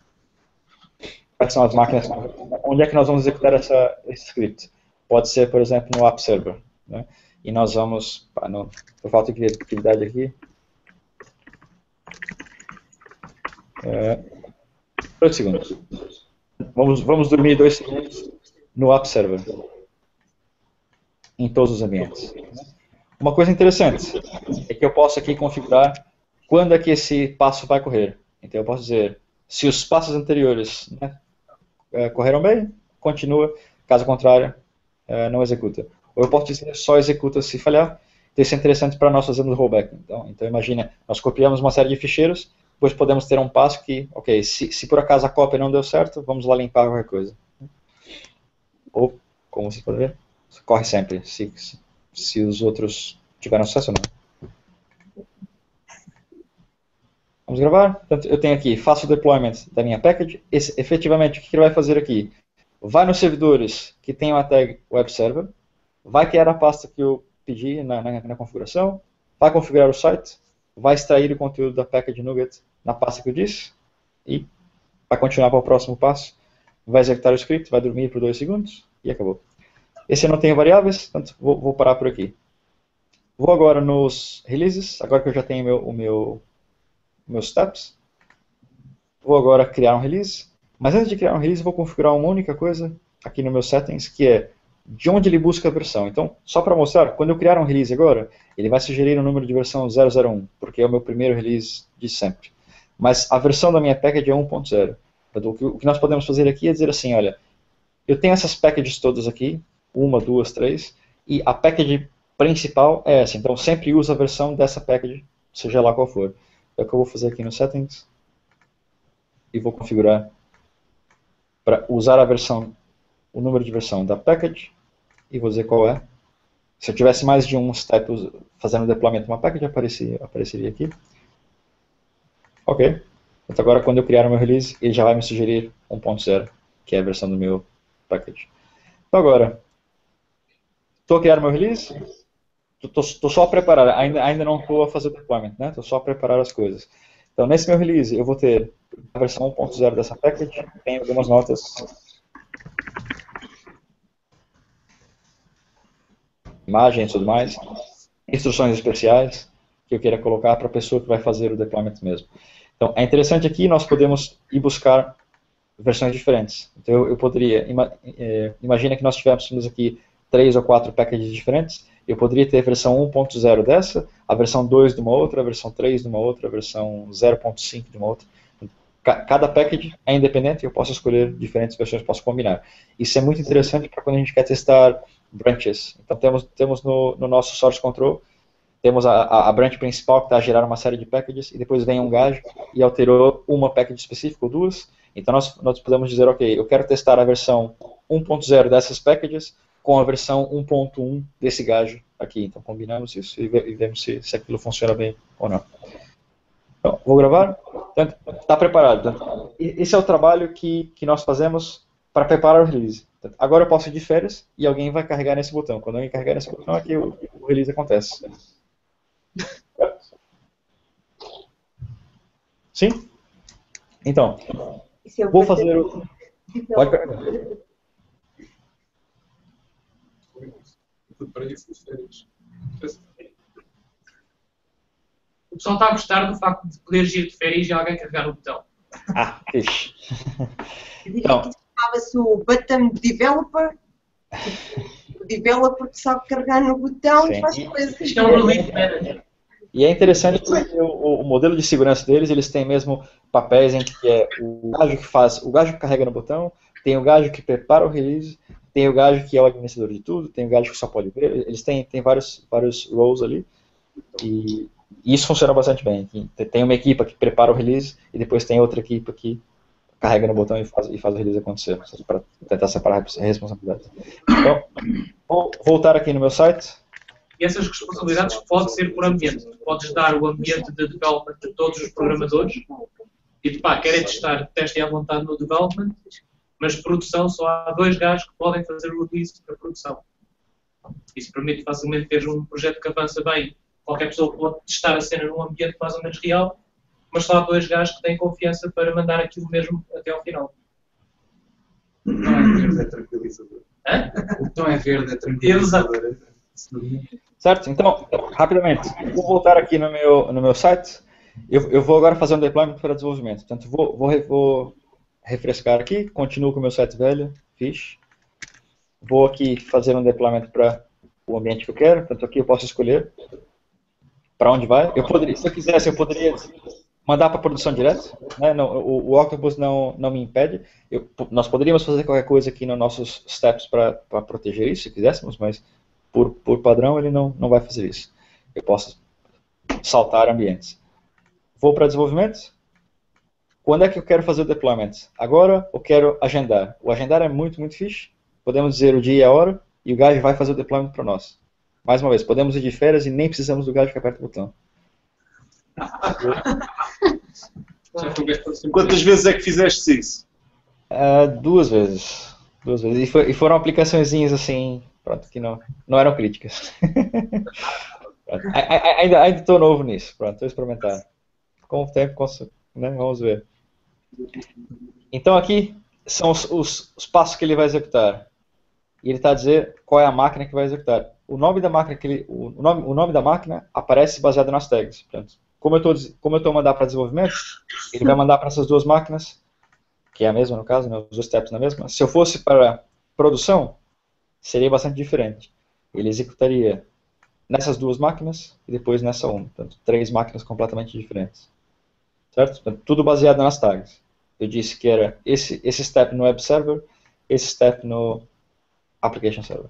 é que são as máquinas, onde é que nós vamos executar esse script? Pode ser, por exemplo, no app server, né? E nós vamos, por falta de criatividade aqui, 2 segundos. Vamos dormir 2 segundos no app server, em todos os ambientes. Uma coisa interessante é que eu posso aqui configurar quando é que esse passo vai correr. Então eu posso dizer, se os passos anteriores, né, correram bem, continua, caso contrário, não executa. Ou eu posso dizer, só executa se falhar. Então isso é interessante para nós fazermos rollback. Então imagina, nós copiamos uma série de ficheiros, depois podemos ter um passo que, ok, se por acaso a cópia não deu certo, vamos lá limpar qualquer coisa. Ou, como vocês podem ver, corre sempre, se os outros tiveram sucesso ou não. Vamos gravar. Portanto, eu tenho aqui, faço o deployment da minha package. Efetivamente, o que ele vai fazer aqui? Vai nos servidores que tem a tag web server, vai criar a pasta que eu pedi na configuração, vai configurar o site, vai extrair o conteúdo da package NuGet na pasta que eu disse, e vai continuar para o próximo passo, vai executar o script, vai dormir por 2 segundos, e acabou. Esse eu não tenho variáveis, portanto vou parar por aqui. Vou agora nos releases, agora que eu já tenho meus steps. Vou agora criar um release, mas antes de criar um release, vou configurar uma única coisa aqui no meu settings, que é de onde ele busca a versão. Então, só para mostrar, quando eu criar um release agora, ele vai sugerir o número de versão 001, porque é o meu primeiro release de sempre. Mas a versão da minha package é 1.0. Então, o que nós podemos fazer aqui é dizer assim, olha, eu tenho essas packages todas aqui, 1, 2, 3, e a package principal é essa. Então, sempre usa a versão dessa package, seja lá qual for. É o que eu vou fazer aqui no settings, e vou configurar para usar a versão, o número de versão da package, e vou dizer qual é. Se eu tivesse mais de um step fazendo o deployment de uma package, apareceria aqui. Ok. Então agora quando eu criar o meu release, ele já vai me sugerir 1.0, que é a versão do meu package. Então agora, estou a criar o meu release, estou só a preparar, ainda não estou a fazer o deployment, né? Estou só a preparar as coisas. Então nesse meu release eu vou ter a versão 1.0 dessa package, tem algumas notas. Imagens e tudo mais, instruções especiais que eu queira colocar para a pessoa que vai fazer o deployment mesmo. Então, é interessante aqui, nós podemos ir buscar versões diferentes. Então, eu poderia, imagina que nós tivéssemos aqui 3 ou 4 packages diferentes, eu poderia ter a versão 1.0 dessa, a versão 2 de uma outra, a versão 3 de uma outra, a versão 0.5 de uma outra. Cada package é independente e eu posso escolher diferentes versões, posso combinar. Isso é muito interessante para quando a gente quer testar branches. Então temos no nosso source control, temos a branch principal que está a gerar uma série de packages e depois vem um gajo e alterou uma package específica ou duas. Então nós podemos dizer, ok, eu quero testar a versão 1.0 dessas packages com a versão 1.1 desse gajo aqui. Então combinamos isso e vemos se aquilo funciona bem ou não. Então, vou gravar. Está preparado. Então, esse é o trabalho que nós fazemos para preparar o release. Então, agora eu posso ir de férias e alguém vai carregar nesse botão. Quando alguém carregar nesse botão, aqui o release acontece. Sim? Então, vou fazer o... Pode carregar. O pessoal está a gostar do facto de poder ir de férias e alguém carregar no botão. Ah, fixe. Então, chamava-se o button developer. O developer que sabe carregar no botão e faz coisas. Isto é um release manager. E é interessante porque o modelo de segurança deles, eles têm mesmo papéis em que é o gajo que carrega no botão, tem o gajo que prepara o release, tem o gajo que é o administrador de tudo, tem o gajo que só pode ver, eles têm vários roles ali, e isso funciona bastante bem. Tem uma equipe que prepara o release, e depois tem outra equipe que carrega no botão e faz o release acontecer, para tentar separar a responsabilidade. Então, vou voltar aqui no meu site. E essas responsabilidades podem ser por ambiente. Tu podes dar o ambiente de development de todos os programadores e, querem testar, testem à vontade no development, mas produção só há 2 gajos que podem fazer o release para produção. Isso permite facilmente ter um projeto que avança bem. Qualquer pessoa pode testar a cena num ambiente mais ou menos real, mas só há 2 gajos que têm confiança para mandar aquilo mesmo até ao final. Não é verde, é tranquilizador. Hã? O tom é verde, é tranquilizador. Certo? Então, rapidamente, vou voltar aqui no meu site. Eu vou agora fazer um deployment para desenvolvimento. Portanto, vou refrescar aqui, continuo com o meu site velho, fixe. Vou aqui fazer um deployment para o ambiente que eu quero. Portanto, aqui eu posso escolher para onde vai. Se eu quisesse, eu poderia mandar para produção direto. Né? Não, o Octopus não me impede. Nós poderíamos fazer qualquer coisa aqui nos nossos steps para proteger isso, se quiséssemos, mas por padrão ele não vai fazer isso. Eu posso saltar ambientes. Vou para desenvolvimento. Quando é que eu quero fazer o deployment? Agora eu quero agendar. O agendar é muito, muito fixe. Podemos dizer o dia e a hora e o gajo vai fazer o deployment para nós. Mais uma vez, podemos ir de férias e nem precisamos do gajo que aperta o botão. Quantas vezes é que fizeste isso? 2 vezes. 2 vezes. E foram aplicaçõezinhas assim, pronto, que não eram críticas. Ainda estou novo nisso, pronto, estou experimentando. Com o tempo, né, vamos ver. Então aqui são os passos que ele vai executar. E ele está a dizer qual é a máquina que vai executar. O nome da máquina o nome da máquina aparece baseado nas tags. Portanto, como eu estou a mandar para desenvolvimento, ele vai mandar para essas 2 máquinas, que é a mesma no caso, né, os 2 steps na mesma. Se eu fosse para produção, seria bastante diferente. Ele executaria nessas 2 máquinas e depois nessa uma. Portanto, 3 máquinas completamente diferentes. Certo? Portanto, tudo baseado nas tags. Eu disse que era esse step no web server, esse step no application server.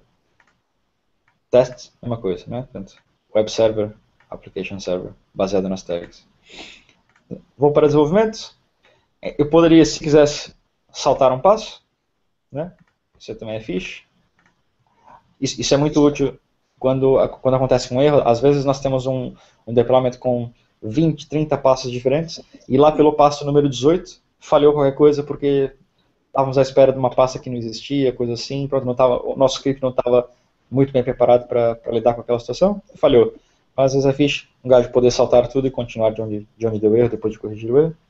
Test, mesma coisa, né? Portanto, web server, application server, baseado nas tags. Vou para desenvolvimento. Eu poderia, se quisesse, saltar um passo, né? Isso também é fixe. Isso é muito útil quando acontece um erro. Às vezes nós temos um deployment com 20, 30 passos diferentes, e lá pelo passo número 18, falhou qualquer coisa porque estávamos à espera de uma pasta que não existia, coisa assim, pronto, o nosso script não estava muito bem preparado para lidar com aquela situação, falhou. Mas às vezes é fixe um gajo poder saltar tudo e continuar de onde deu erro, depois de corrigir o erro.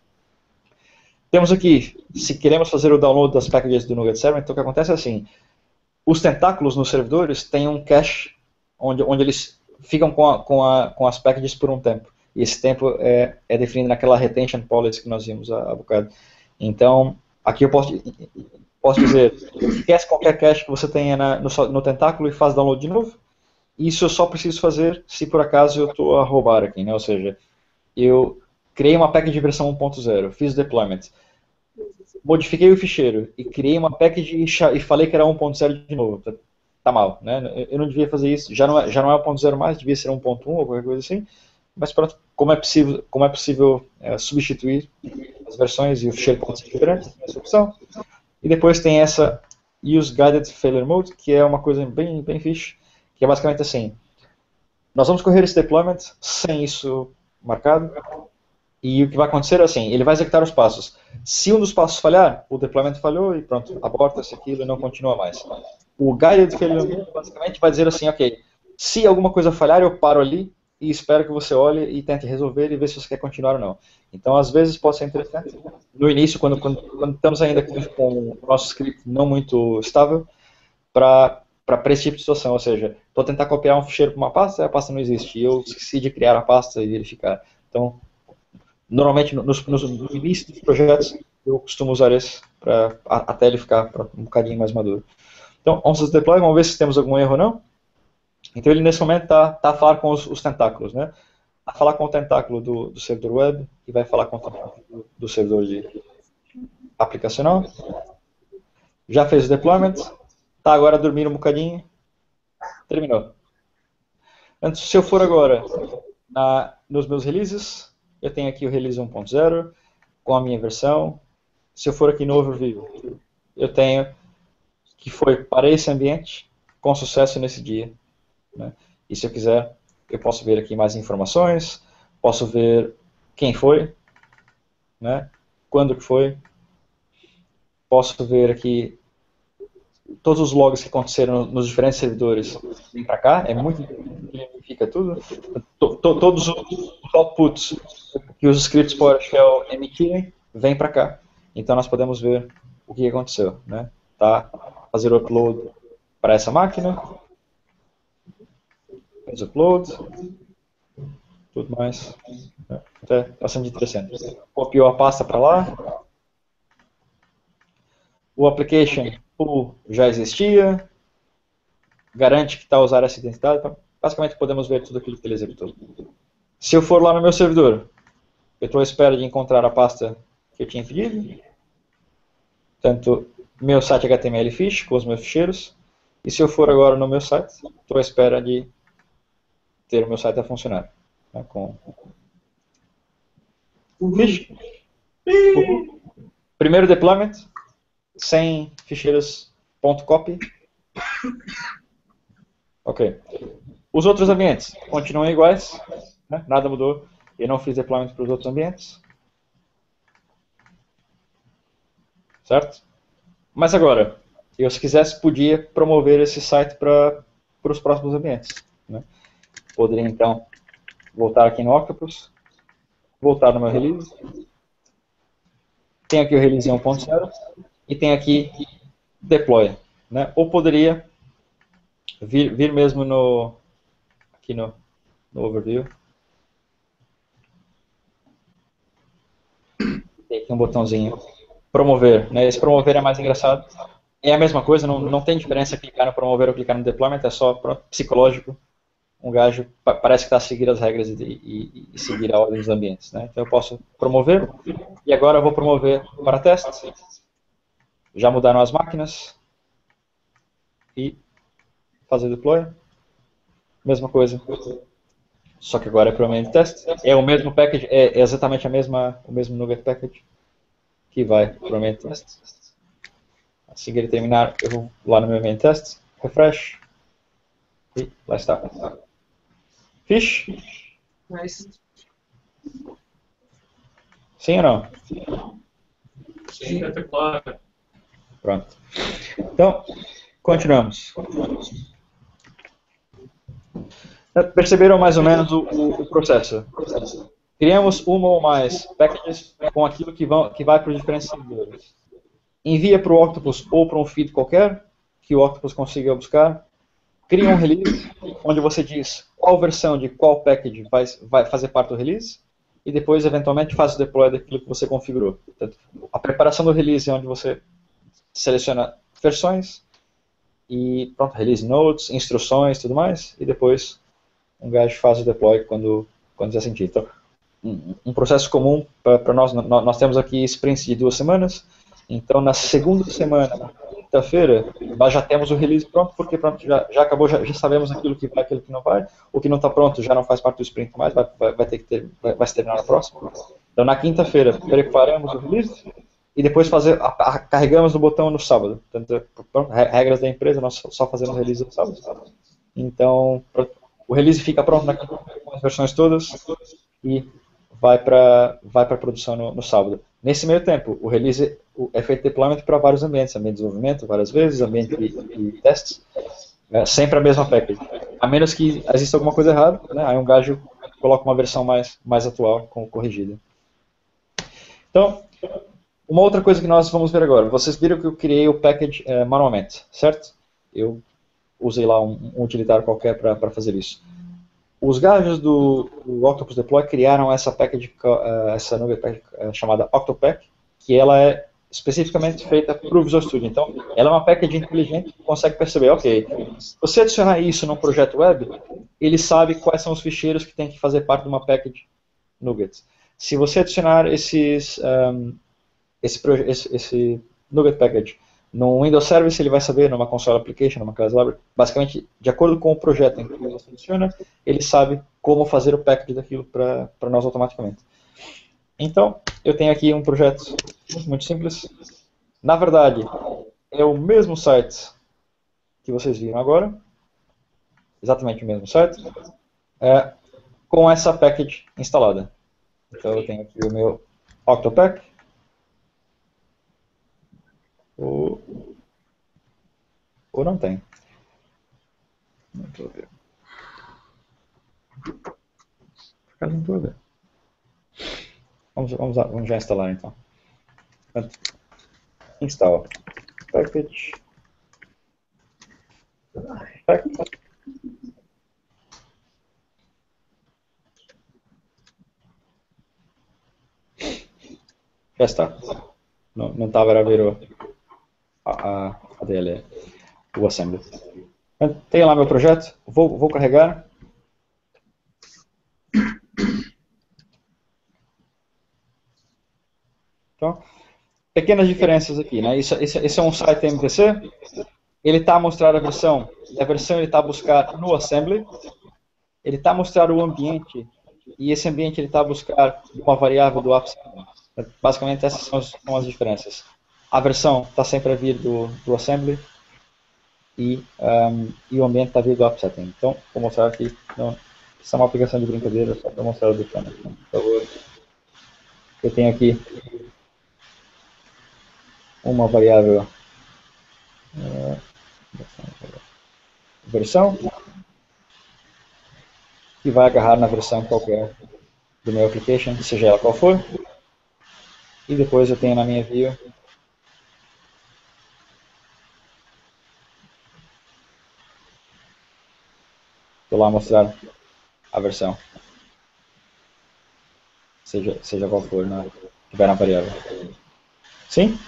Temos aqui, se queremos fazer o download das packages do NuGet Server, então o que acontece é assim, os tentáculos nos servidores têm um cache onde eles ficam com as packages por um tempo. E esse tempo é definido naquela retention policy que nós vimos há bocado. Então, aqui eu posso dizer, esquece qualquer cache que você tenha no tentáculo e faz download de novo. Isso eu só preciso fazer se por acaso eu estou a roubar aqui, né? Ou seja, eu criei uma package de versão 1.0, fiz o deployment, modifiquei o ficheiro e criei uma package e falei que era 1.0 de novo. Tá mal, né? Eu não devia fazer isso, já não é 1.0 mais, devia ser 1.1 ou qualquer coisa assim. Mas pronto, como é possível substituir as versões e o ficheiro pode ser diferente, tem essa opção. E depois tem essa Use Guided Failure Mode, que é uma coisa bem fixe, que é basicamente assim, nós vamos correr esse deployment sem isso marcado, e o que vai acontecer é assim, ele vai executar os passos. Se um dos passos falhar, o deployment falhou e pronto, aborta-se aquilo e não continua mais. O Guided Failure Mode basicamente vai dizer assim, ok, se alguma coisa falhar, eu paro ali, e espero que você olhe e tente resolver e ver se você quer continuar ou não. Então, às vezes, pode ser interessante, no início, quando estamos ainda com o nosso script não muito estável, para esse tipo de situação. Ou seja, estou a tentar copiar um ficheiro para uma pasta e a pasta não existe, e eu esqueci de criar a pasta e verificar. Então, normalmente, no início dos projetos, eu costumo usar esse até ele ficar um bocadinho mais maduro. Então, vamos deploy, vamos ver se temos algum erro ou não. Então ele nesse momento está a falar com os tentáculos, né? A falar com o tentáculo do servidor web e vai falar com o tentáculo do servidor de aplicacional. Já fez o deployment, está agora a dormir um bocadinho, terminou. Então, se eu for agora nos meus releases, eu tenho aqui o release 1.0 com a minha versão. Se eu for aqui no overview, eu tenho que foi para esse ambiente com sucesso nesse dia. Né? E se eu quiser, eu posso ver aqui mais informações, posso ver quem foi, né? Quando que foi, posso ver aqui todos os logs que aconteceram nos diferentes servidores. Vem para cá, é muito importante que ele identifica tudo. Todos os outputs que os scripts PowerShell emitirem, vem para cá. Então nós podemos ver o que aconteceu, né? tá? Fazer o upload para essa máquina. Faz upload. Tudo mais. Até bastante interessante. Copiou a pasta para lá. O application pool já existia. Garante que está a usar essa identidade. Então, basicamente podemos ver tudo aquilo que ele executou. Se eu for lá no meu servidor, eu estou à espera de encontrar a pasta que eu tinha pedido. Portanto, meu site HTML fiche com os meus ficheiros. E se eu for agora no meu site, estou à espera de ter o meu site a funcionar. Né, com fiche. Primeiro deployment, sem ficheiros .copy. Ok. Os outros ambientes continuam iguais, né? Nada mudou. Eu não fiz deployment para os outros ambientes. Certo? Mas agora, eu se quisesse podia promover esse site para os próximos ambientes. Né? Poderia então voltar aqui no Octopus, voltar no meu release. Tem aqui o release 1.0 e tem aqui deploy. Né? Ou poderia vir mesmo aqui no overview. Tem aqui um botãozinho promover. Né? Esse promover é mais engraçado. É a mesma coisa, não tem diferença clicar no promover ou clicar no deployment, é só psicológico. Um gajo parece que está a seguir as regras e seguir a ordem dos ambientes. Né? Então eu posso promover, e agora eu vou promover para teste. Já mudaram as máquinas. E fazer deploy. Mesma coisa. Só que agora é para o ambiente teste. É o mesmo package, é exatamente o mesmo NuGet package que vai para o ambiente teste. Assim que ele terminar, eu vou lá no meu ambiente teste, refresh, e lá está. Fish? Nice. Sim ou não? Sim, espetacular. Pronto. Então, continuamos. Perceberam mais ou menos o processo? Criamos uma ou mais packages com aquilo que vai para os diferentes servidores. Envia para o Octopus ou para um feed qualquer, que o Octopus consiga buscar. Cria um release, onde você diz qual versão de qual package vai fazer parte do release, e depois, eventualmente, faz o deploy daquilo que você configurou. Portanto, a preparação do release é onde você seleciona versões, e pronto, release notes, instruções, tudo mais, e depois um gajo faz o deploy quando fizer sentido. Então, um processo comum para nós temos aqui sprints de 2 semanas, então na segunda semana, na quinta-feira, nós já temos o release pronto, porque pronto, já acabou, já sabemos aquilo que vai, aquilo que não vai, o que não está pronto já não faz parte do sprint mais, vai se terminar na próxima. Então na quinta-feira preparamos o release e depois carregamos o botão no sábado. Portanto, pronto, regras da empresa, nós só fazemos o release no sábado. Então, pronto, o release fica pronto na quinta-feira com as versões todas e vai para a produção no sábado. Nesse meio tempo, o release é feito deployment para vários ambientes, ambiente de desenvolvimento várias vezes, ambiente de testes, sempre a mesma package. A menos que exista alguma coisa errada, né, aí um gajo coloca uma versão mais atual, corrigida. Então, uma outra coisa que nós vamos ver agora. Vocês viram que eu criei o package manualmente, certo? Eu usei lá um utilitário qualquer para fazer isso. Os gajos do Octopus Deploy criaram essa package, essa nuvem chamada Octopack, que ela é especificamente feita para o Visual Studio. Então, ela é uma package inteligente que consegue perceber, ok, se você adicionar isso num projeto web, ele sabe quais são os ficheiros que tem que fazer parte de uma package NuGet. Se você adicionar esse NuGet package no Windows Service, ele vai saber, numa console application, numa class library, basicamente, de acordo com o projeto em que você adiciona, ele sabe como fazer o package daquilo para nós automaticamente. Então, eu tenho aqui um projeto muito simples. Na verdade, é o mesmo site que vocês viram agora, exatamente o mesmo site, com essa package instalada. Então, eu tenho aqui o meu Octopack. Ou não tem. Não estou a ver. Por acaso não estou a ver. Vamos já instalar então. Install package. Package. Já está. Não estava a ver a DLE, o assembly. Tenho lá meu projeto, vou carregar. Então, pequenas diferenças aqui, né? Esse é um site MVC. Ele está a mostrar a versão ele está a buscar no assembly. Ele está a mostrar o ambiente, e esse ambiente ele está a buscar uma variável do AppSemble. Basicamente essas são as diferenças. A versão está sempre a vir do assembly e o ambiente está a vir do AppSetting. Então, vou mostrar aqui. Não, isso é uma aplicação de brincadeira, só para mostrar o deployment. Por favor. Eu tenho aqui uma variável versão que vai agarrar na versão qualquer do meu application, seja ela qual for. E depois eu tenho na minha view vou lá mostrar a versão, seja qual for, né, tiver na variável. Sim?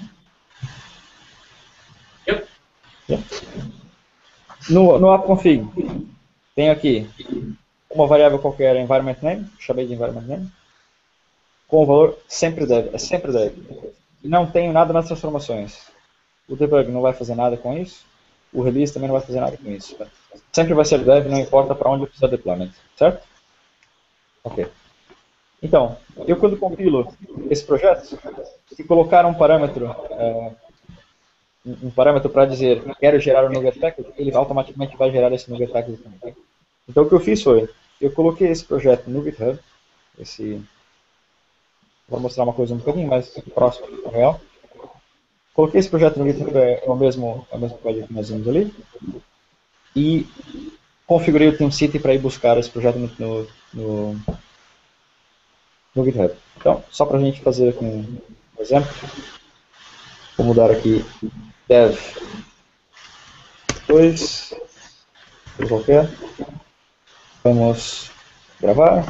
Yep. Yep. No appconfig, tenho aqui uma variável qualquer, environment name, chamei de environment name, com o valor sempre deve, é sempre deve. Não tenho nada nas transformações. O debug não vai fazer nada com isso, o release também não vai fazer nada com isso. Sempre vai ser dev, não importa para onde eu fizer deployment, certo? Ok. Então, eu quando compilo esse projeto, se colocar um parâmetro para dizer quero gerar um NuGet Package, ele automaticamente vai gerar esse NuGet Package também. Então o que eu fiz foi, eu coloquei esse projeto no GitHub, vou mostrar uma coisa um pouquinho mais próxima do real. Coloquei esse projeto no GitHub, é o mesmo código que nós vimos ali, e configurei o TeamCity para ir buscar esse projeto no GitHub. Então, só para a gente fazer aqui um exemplo, vou mudar aqui dev 2, qualquer, vamos gravar,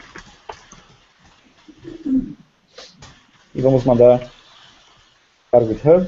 e vamos mandar para o GitHub.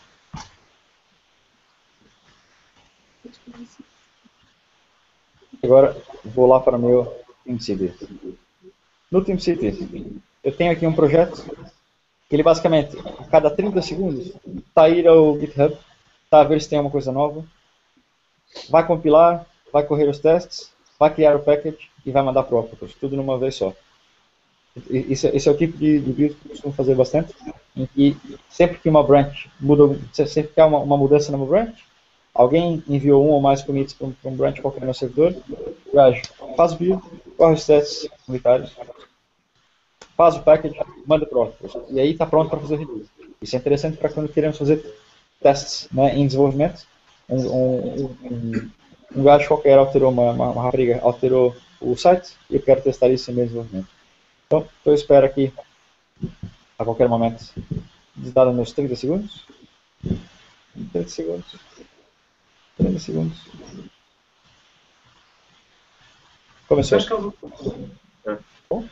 Agora vou lá para o meu TeamCity. No TeamCity, eu tenho aqui um projeto que ele basicamente, a cada 30 segundos, está a ir ao GitHub, está a ver se tem uma coisa nova, vai compilar, vai correr os testes, vai criar o package e vai mandar para o Octopus, tudo numa vez só. Esse é o tipo de build que eu costumo fazer bastante, em que sempre que uma branch muda, sempre que há uma mudança numa branch, alguém enviou um ou mais commits para um branch qualquer no servidor, o gajo faz o build, corre os testes unitários, faz o package, manda para o Octopus, e aí está pronto para fazer release. Isso é interessante para quando queremos fazer testes, né, em desenvolvimento. Um gajo qualquer alterou, uma rapariga alterou o site e eu quero testar isso em meu desenvolvimento. Então, eu espero aqui, a qualquer momento, dado meus 30 segundos. 30 segundos. 30 segundos. Começou. Bom?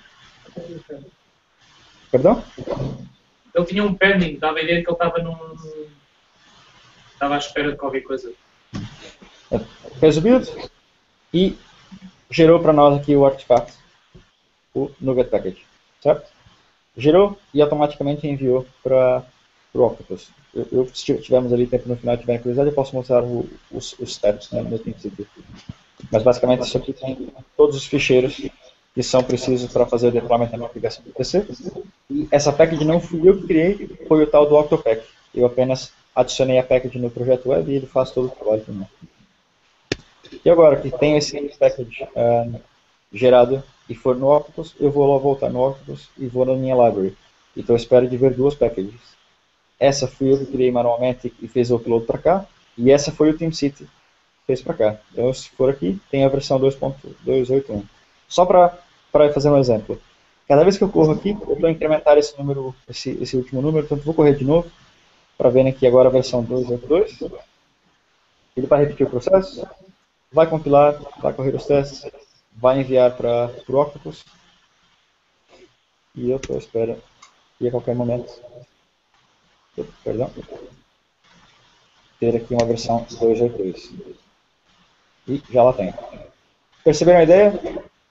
Perdão? Ele tinha um pending, dava a ideia que ele estava à espera de qualquer coisa. Fez o build e gerou para nós aqui o artefato, o NuGet Package, certo? Gerou e automaticamente enviou para o Octopus. Se tivermos ali tempo no final, tiver curiosidade, eu posso mostrar os steps, né, no TeamCity. Mas basicamente isso aqui tem todos os ficheiros que são precisos para fazer o deployment da minha aplicação do PC. E essa package não fui eu que criei, foi o tal do Octopack. Eu apenas adicionei a package no projeto web e ele faz todo o trabalho também. E agora que tem esse package gerado e for no Octopus, eu vou lá voltar no Octopus e vou na minha library. Então eu espero de ver duas packages. Essa fui eu que criei manualmente e fez o upload para cá, e essa foi o TeamCity que fez para cá. Então se for aqui, tem a versão 2.281. Só para fazer um exemplo. Cada vez que eu corro aqui, eu vou incrementar esse número, esse último número, então vou correr de novo. para verem aqui agora a versão 2.8.2. Ele vai repetir o processo, vai compilar, vai correr os testes, vai enviar para o Octopus. E eu estou à espera que a qualquer momento, perdão, ter aqui uma versão 2.8.2. E já lá tem. Perceberam a ideia?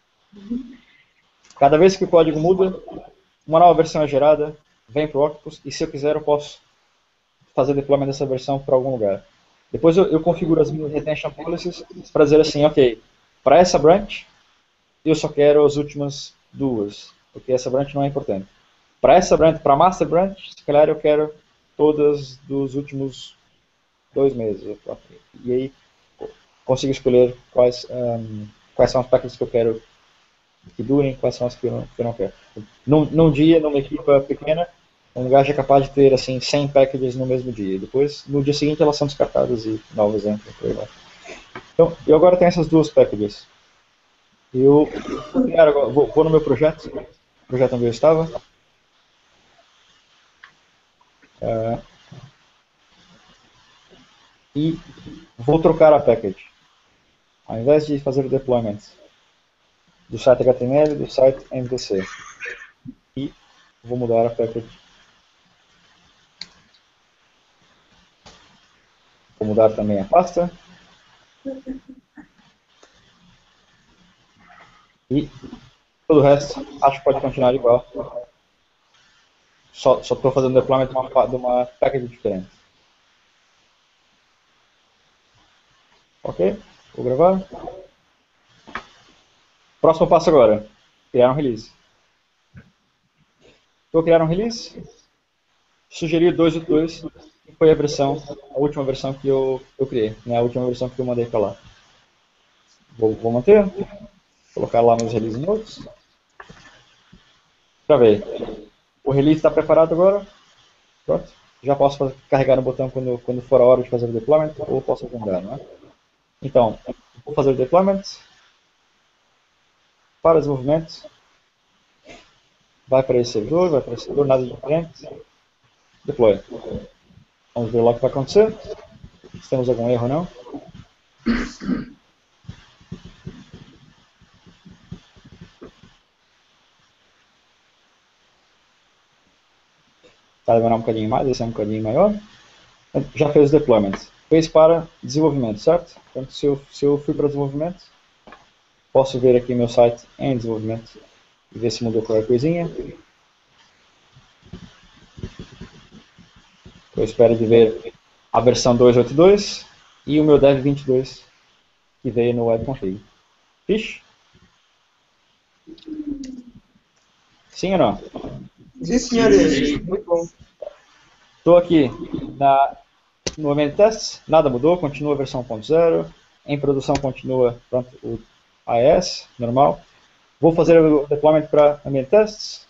Cada vez que o código muda, uma nova versão é gerada, vem para o Octopus, e se eu quiser eu posso fazer deployment dessa versão para algum lugar. Depois eu configuro as minhas retention policies para dizer assim, ok, para essa branch eu só quero as últimas duas, porque essa branch não é importante. Para essa branch, para a master branch, se calhar eu quero todas dos últimos 2 meses. E aí consigo escolher quais são os packages que eu quero que durem, quais são as que eu não quero. Num dia, numa equipa pequena, um lugar é capaz de ter assim 100 packages no mesmo dia. E depois, no dia seguinte, elas são descartadas e novos entram. Então, eu agora tenho essas duas packages. Eu vou no meu projeto onde eu estava. E vou trocar a package. Ao invés de fazer o deployment do site HTML, do site MVC. E vou mudar a package. Vou mudar também a pasta. E todo o resto acho que pode continuar igual. Só estou fazendo deployment de uma package diferente. Ok? Vou gravar. Próximo passo agora. Criar um release. Vou criar um release. Sugerir 2.8.2, que foi a última versão que eu criei, né? A última versão que eu mandei para lá. Vou manter. Colocar lá nos release notes. Já ver. O release está preparado agora. Pronto. Já posso carregar no botão quando for a hora de fazer o deployment, ou posso agendar, não é? Então, vou fazer o deployment. Para desenvolvimento. Vai para esse servidor, nada diferente. Deploy. Vamos ver lá o que vai acontecer. Se temos algum erro ou não. Vai demorar um bocadinho mais, esse é um bocadinho maior. Já fez o deployment. Fez para desenvolvimento, certo? Então, se eu fui para desenvolvimento, posso ver aqui meu site em desenvolvimento e ver se mudou qualquer coisinha. Eu espero de ver a versão 2.8.2 e o meu dev 22 que veio no webconfig. Fixe? Sim ou não? Sim, senhores. Muito bom. Estou aqui no ambiente testes, nada mudou, continua a versão 1.0. Em produção continua pronto, o AES, normal. Vou fazer o deployment para ambiente testes.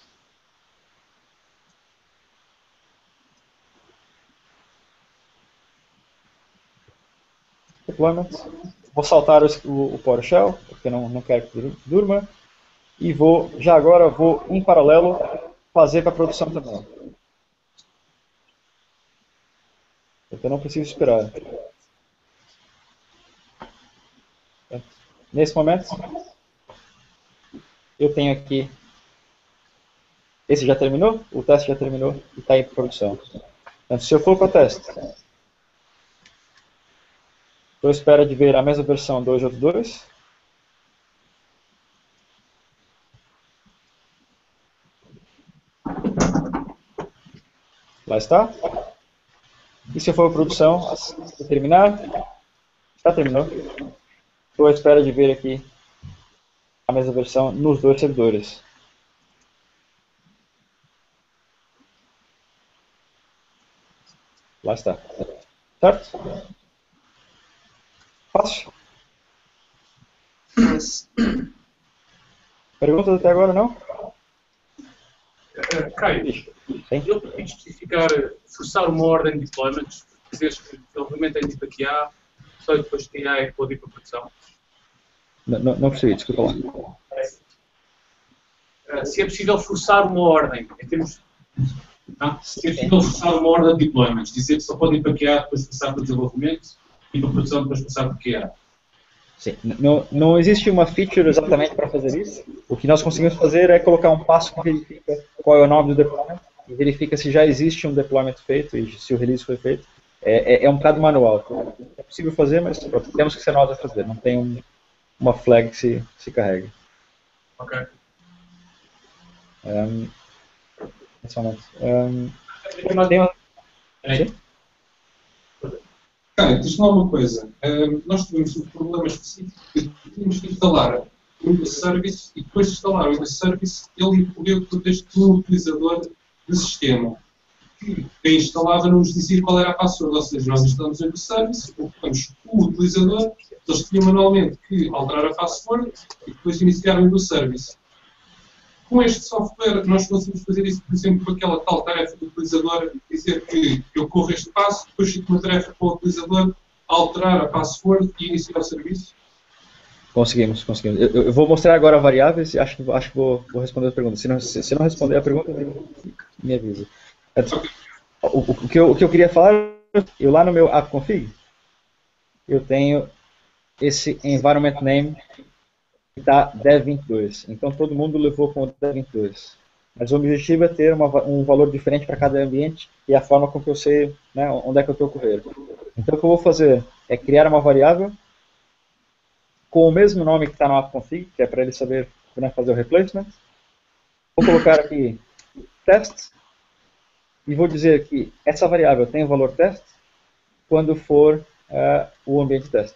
Deployment. Vou saltar o PowerShell, porque não quero que durma. E já agora vou, em paralelo, fazer para a produção também. Eu não preciso esperar. Nesse momento, eu tenho aqui, esse já terminou, o teste já terminou e está em produção. Então, se eu for para o teste, estou à espera de ver a mesma versão 2.8.2. Lá está. E se eu for para produção, se terminar, já terminou. Estou à espera de ver aqui a mesma versão nos dois servidores. Lá está. Certo? Fácil? Perguntas até agora, não? Caio, Sim? eu prefiro especificar, forçar uma ordem de deployment, dizer que o desenvolvimento é tipo aqui A, só depois que A é que pode ir para a produção. Não percebi, desculpa lá. Se é possível forçar uma ordem, em termos É possível forçar uma ordem de deployments, dizer que só podem para QA depois passar para o desenvolvimento e para a produção depois passar para QA. Sim, não existe uma feature exatamente para fazer isso. O que nós conseguimos fazer é colocar um passo que verifica qual é o nome do deployment e verifica se já existe um deployment feito e se o release foi feito. É um bocado manual. É possível fazer, mas pronto, temos que ser nós a fazer. Não tem uma flag que se carregue. Ok. Sim? Cara, diz-me lá uma coisa. Nós tivemos um problema específico que tínhamos que instalar o Windows Service e depois de instalar o Windows Service ele incorreu todo este utilizador do sistema. Que quem instalava não nos dizia qual era a password, ou seja, nós instalamos o Windows Service, ocupamos o utilizador, eles tinham manualmente que alterar a password e depois iniciar o Windows Service. Com este software, nós conseguimos fazer isso, por exemplo, com aquela tal tarefa do utilizador, dizer que eu corro este passo, depois fico uma tarefa para o utilizador alterar a password e iniciar o serviço? Conseguimos. Eu vou mostrar agora variáveis e acho que vou responder a pergunta. Se não responder a pergunta, me avisa. O que eu queria falar, eu lá no meu app config, eu tenho esse environment name que está dev22. Então todo mundo levou com o dev22. Mas o objetivo é ter um valor diferente para cada ambiente e a forma com que eu sei, né, onde é que eu estou correndo. Então o que eu vou fazer é criar uma variável com o mesmo nome que está no app config, que é para ele saber, né, fazer o replacement. Vou colocar aqui test e vou dizer que essa variável tem o valor test quando for o ambiente teste.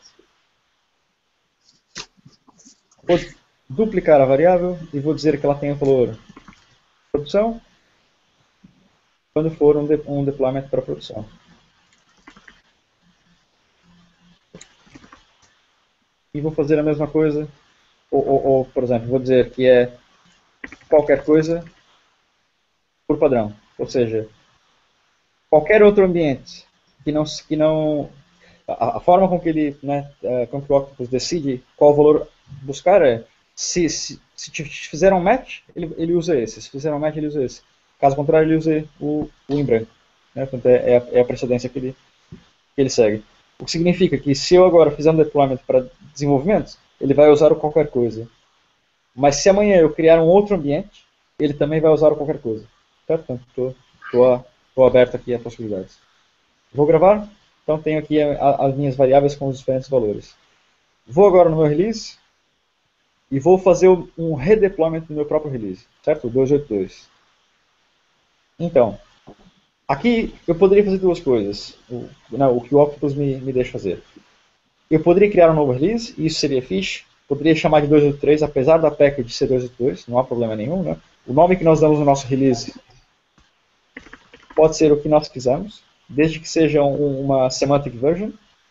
Vou duplicar a variável e vou dizer que ela tem o valor produção quando for um deployment para produção. E vou fazer a mesma coisa, ou por exemplo, vou dizer que é qualquer coisa por padrão. Ou seja, qualquer outro ambiente que não a forma com que ele, né, com que o Octopus decide qual valor buscar é se fizer um match, ele usa esse. Se fizer um match, ele usa esse. Caso contrário, ele usa o em branco. Né? Portanto, é a precedência que ele segue. O que significa que se eu agora fizer um deployment para desenvolvimento, ele vai usar o qualquer coisa. Mas se amanhã eu criar um outro ambiente, ele também vai usar o qualquer coisa. Certo? Portanto, estou aberto aqui a possibilidades. Vou gravar. Então tenho aqui as minhas variáveis com os diferentes valores. Vou agora no meu release e vou fazer um redeployment do meu próprio release, certo? O 282. Então, aqui eu poderia fazer duas coisas, o que o Octopus me deixa fazer. Eu poderia criar um novo release, e isso seria fixe. Poderia chamar de 283, apesar da package ser 282, não há problema nenhum. Né? O nome que nós damos no nosso release pode ser o que nós quisermos, desde que seja uma semantic version.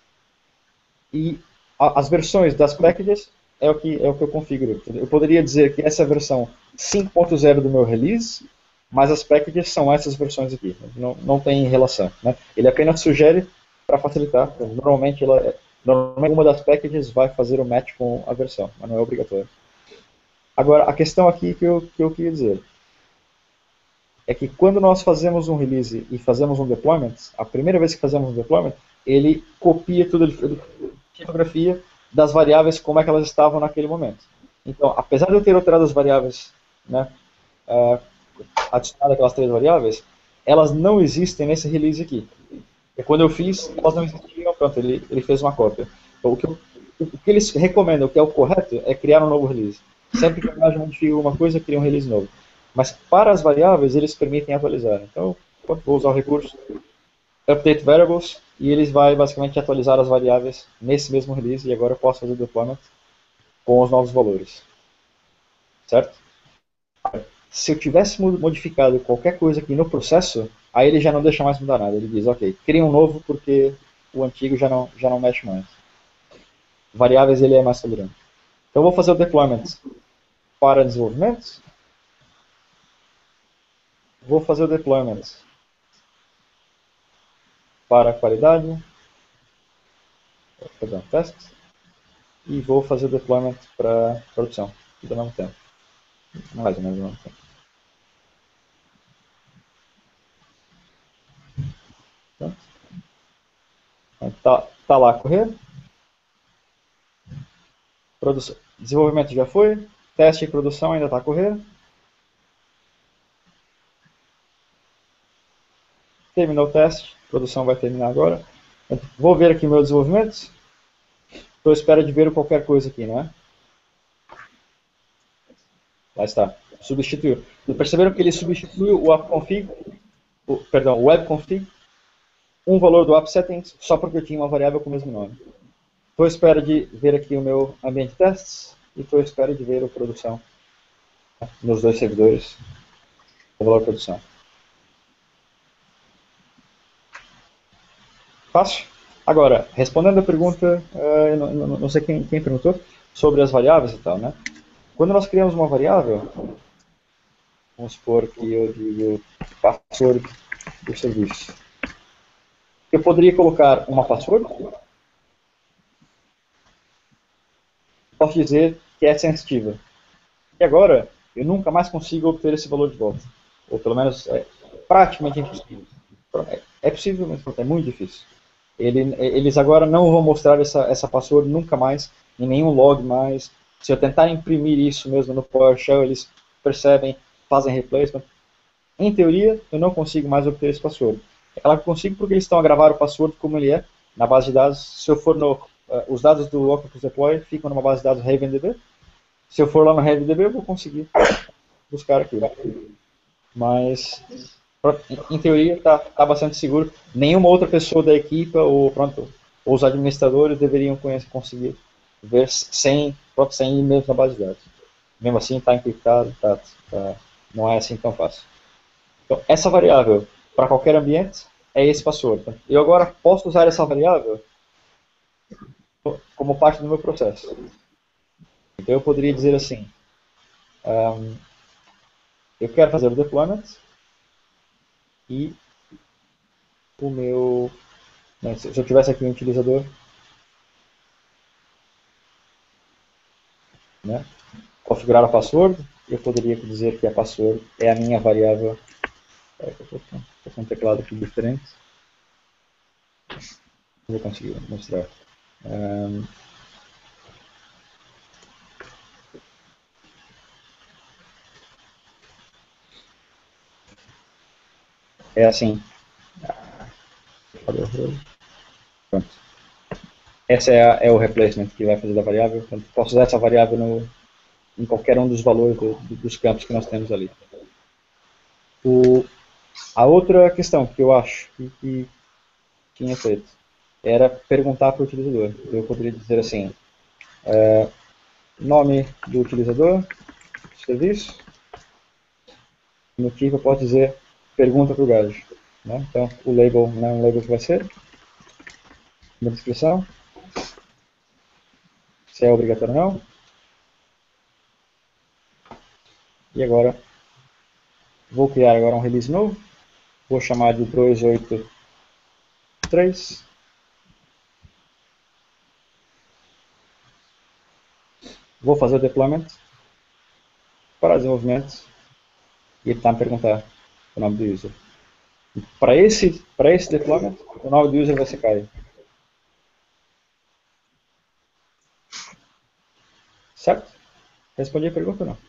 E as versões das packages é o que eu configuro. Eu poderia dizer que essa é a versão 5.0 do meu release, mas as packages são essas versões aqui. Não tem relação. Né? Ele apenas sugere para facilitar. Normalmente uma das packages vai fazer o match com a versão, mas não é obrigatório. Agora, a questão aqui que eu queria dizer é que quando nós fazemos um release e fazemos um deployment, a primeira vez que fazemos um deployment, ele copia tudo, ele fotografia das variáveis como é que elas estavam naquele momento. Então, apesar de eu ter alterado as variáveis, né, adicionado aquelas 3 variáveis, elas não existem nesse release aqui. E quando eu fiz, elas não existiam, pronto, ele fez uma cópia. Então, o que eles recomendam, o que é o correto, é criar um novo release. Sempre que a modifica alguma coisa, cria um release novo. Mas para as variáveis, eles permitem atualizar. Então, vou usar o recurso update variables e eles vai basicamente atualizar as variáveis nesse mesmo release e agora eu posso fazer o deployment com os novos valores. Certo? Se eu tivesse modificado qualquer coisa aqui no processo, aí ele já não deixa mais mudar nada. Ele diz, ok, cria um novo porque o antigo já não mexe mais. Variáveis ele é mais tolerante. Então eu vou fazer o deployment para desenvolvimento. Vou fazer o deployment para qualidade, perdão, teste, e vou fazer o deployment para produção, tudo ao mesmo tempo. Mais ou menos ao mesmo tempo. tá lá a correr. Desenvolvimento já foi. Teste e produção ainda está a correr. Terminou o teste. A produção vai terminar agora. Vou ver aqui meus desenvolvimentos. Estou à espera de ver qualquer coisa aqui, não é? Lá está. Substituiu. Perceberam que ele substituiu o appconfig, o webconfig, um valor do appsettings, só porque eu tinha uma variável com o mesmo nome. Estou à espera de ver aqui o meu ambiente de testes e estou à espera de ver a produção nos dois servidores, o valor de produção. Fácil? Agora, respondendo a pergunta, eu não sei quem perguntou, sobre as variáveis e tal, né? Quando nós criamos uma variável, vamos supor que eu digo password do serviço. Eu poderia colocar uma password. Posso dizer que é sensitiva. E agora, eu nunca mais consigo obter esse valor de volta. Ou pelo menos, é praticamente impossível. É possível, mas é muito difícil. Eles agora não vão mostrar essa password nunca mais, em nenhum log mais. Se eu tentar imprimir isso mesmo no PowerShell, eles percebem, fazem replacement. Em teoria, eu não consigo mais obter esse password. É claro que eu consigo porque eles estão a gravar o password como ele é, na base de dados. Se eu for os dados do Octopus Deploy ficam numa base de dados RavenDB. Se eu for lá no RavenDB, eu vou conseguir buscar aquilo. Mas, em teoria, está bastante seguro. Nenhuma outra pessoa da equipe ou os administradores deveriam conseguir ver sem ir mesmo na base de dados. Mesmo assim, está encriptado, não é assim tão fácil. Então, essa variável, para qualquer ambiente, é esse password. Eu agora posso usar essa variável como parte do meu processo. Então eu poderia dizer assim, eu quero fazer o deployment e o meu, né, se eu tivesse aqui um utilizador, né, configurar a password, eu poderia dizer que a password é a minha variável. Estou com um teclado aqui diferente. Não vou conseguir mostrar. É assim. Pronto. Essa é o replacement que vai fazer da variável. Então, posso usar essa variável em qualquer um dos valores dos campos que nós temos ali. A outra questão que eu acho que tinha feito era perguntar para o utilizador. Eu poderia dizer assim, nome do utilizador, serviço, no que eu posso dizer pergunta para o gajo. Né? Então, o label não é um label que vai ser, na descrição, se é obrigatório ou não. E agora, vou criar agora um release novo, vou chamar de 2.8.3. Vou fazer o deployment para desenvolvimento e ele está a me perguntar o nome do user. Para esse deployment, o nome do user vai ser Caio. Certo? Respondi a pergunta ou não?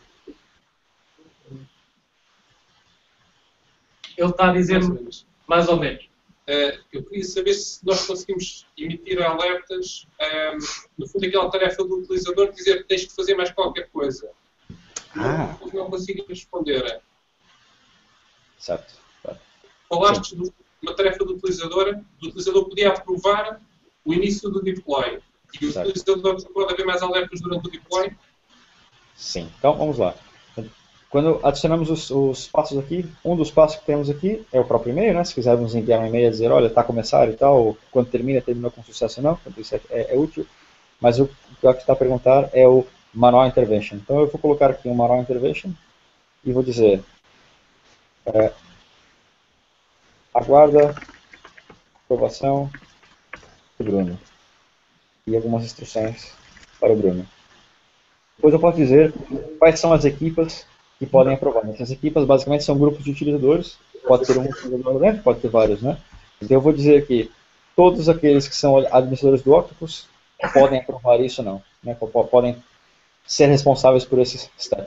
Ele está a dizer mais ou menos. Eu queria saber se nós conseguimos emitir alertas, no fundo aquela tarefa do utilizador, dizer que tens que fazer mais qualquer coisa. Não consigo responder. Certo. Falaste de uma tarefa do utilizador podia aprovar o início do deploy. E o utilizador pode haver mais alertas durante o deploy? Sim, então vamos lá. Quando adicionamos os passos aqui, um dos passos que temos aqui é o próprio e-mail, né? Se quisermos enviar um e-mail e dizer, olha, está a começar e tal, ou quando terminou com sucesso ou não, então isso é útil. Mas o que eu está a perguntar é o manual intervention. Então eu vou colocar aqui um manual intervention e vou dizer, aguarda aprovação do Bruno. E algumas instruções para o Bruno. Depois eu posso dizer quais são as equipas que podem aprovar. Essas equipas basicamente são grupos de utilizadores, pode ter um utilizador dentro, pode ter vários, né? Então eu vou dizer aqui, todos aqueles que são administradores do Octopus podem aprovar isso ou não, né? Podem ser responsáveis por esse step.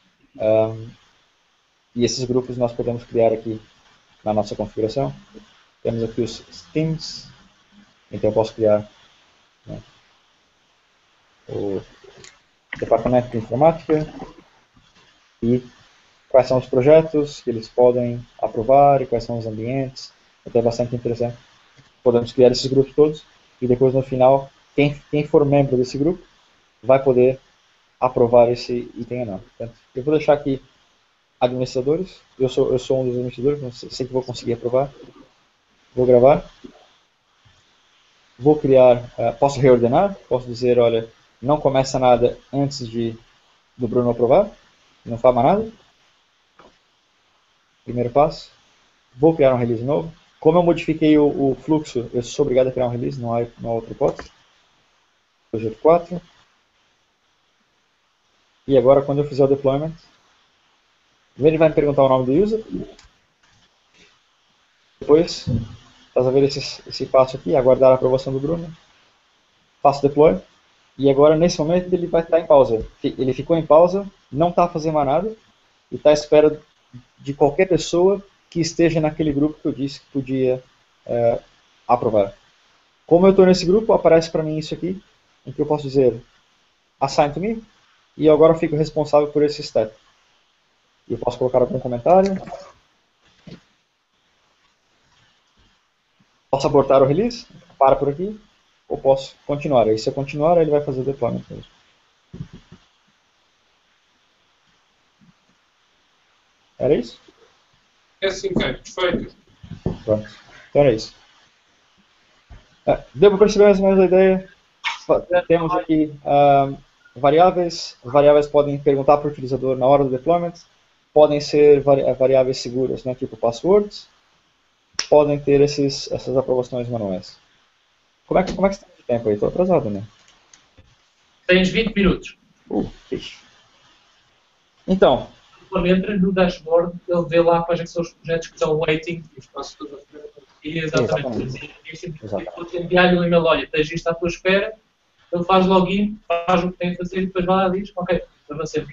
E esses grupos nós podemos criar aqui na nossa configuração. Temos aqui os teams, então eu posso criar, né, o departamento de informática e quais são os projetos que eles podem aprovar e quais são os ambientes. Então é bastante interessante. Podemos criar esses grupos todos e depois no final, quem for membro desse grupo vai poder aprovar esse item ou não. Portanto, eu vou deixar aqui administradores. Eu sou um dos administradores, não sei que vou conseguir aprovar. Vou gravar. Vou criar, posso reordenar, posso dizer, olha, não começa nada antes do Bruno aprovar, não faz mais nada. Primeiro passo. Vou criar um release novo. Como eu modifiquei o fluxo, eu sou obrigado a criar um release, não há outra hipótese. Projeto 4. E agora, quando eu fizer o deployment, ele vai me perguntar o nome do user. Depois, estás a ver esse passo aqui, aguardar a aprovação do Bruno. Faço deploy. E agora, nesse momento, ele vai estar em pausa. Ele ficou em pausa, não está fazendo mais nada, e está à espera de qualquer pessoa que esteja naquele grupo que eu disse que podia aprovar. Como eu estou nesse grupo, aparece para mim isso aqui, em que eu posso dizer assign to me, e agora eu fico responsável por esse step. E eu posso colocar algum comentário. Posso abortar o release, para por aqui, ou posso continuar. Aí se eu continuar, ele vai fazer o deployment mesmo. Era isso? É assim, cara, perfeito. Pronto. Então era isso. Deu para perceber mais ou menos a ideia? Temos aqui variáveis. As variáveis podem perguntar para o utilizador na hora do deployment. Podem ser variáveis seguras, né, tipo passwords. Podem ter essas aprovações manuais. Como é que está de tempo aí? Estou atrasado, né? Tens 20 minutos. Fixe. Então. Quando entras no dashboard, ele vê lá quais são os projetos que estão waiting e os passos todos a fazer. Exatamente. Vou enviar-lhe um e-mail, olha, tens isto à tua espera, ele faz login, faz o que tem que fazer e depois vai lá e diz, ok, avancemos.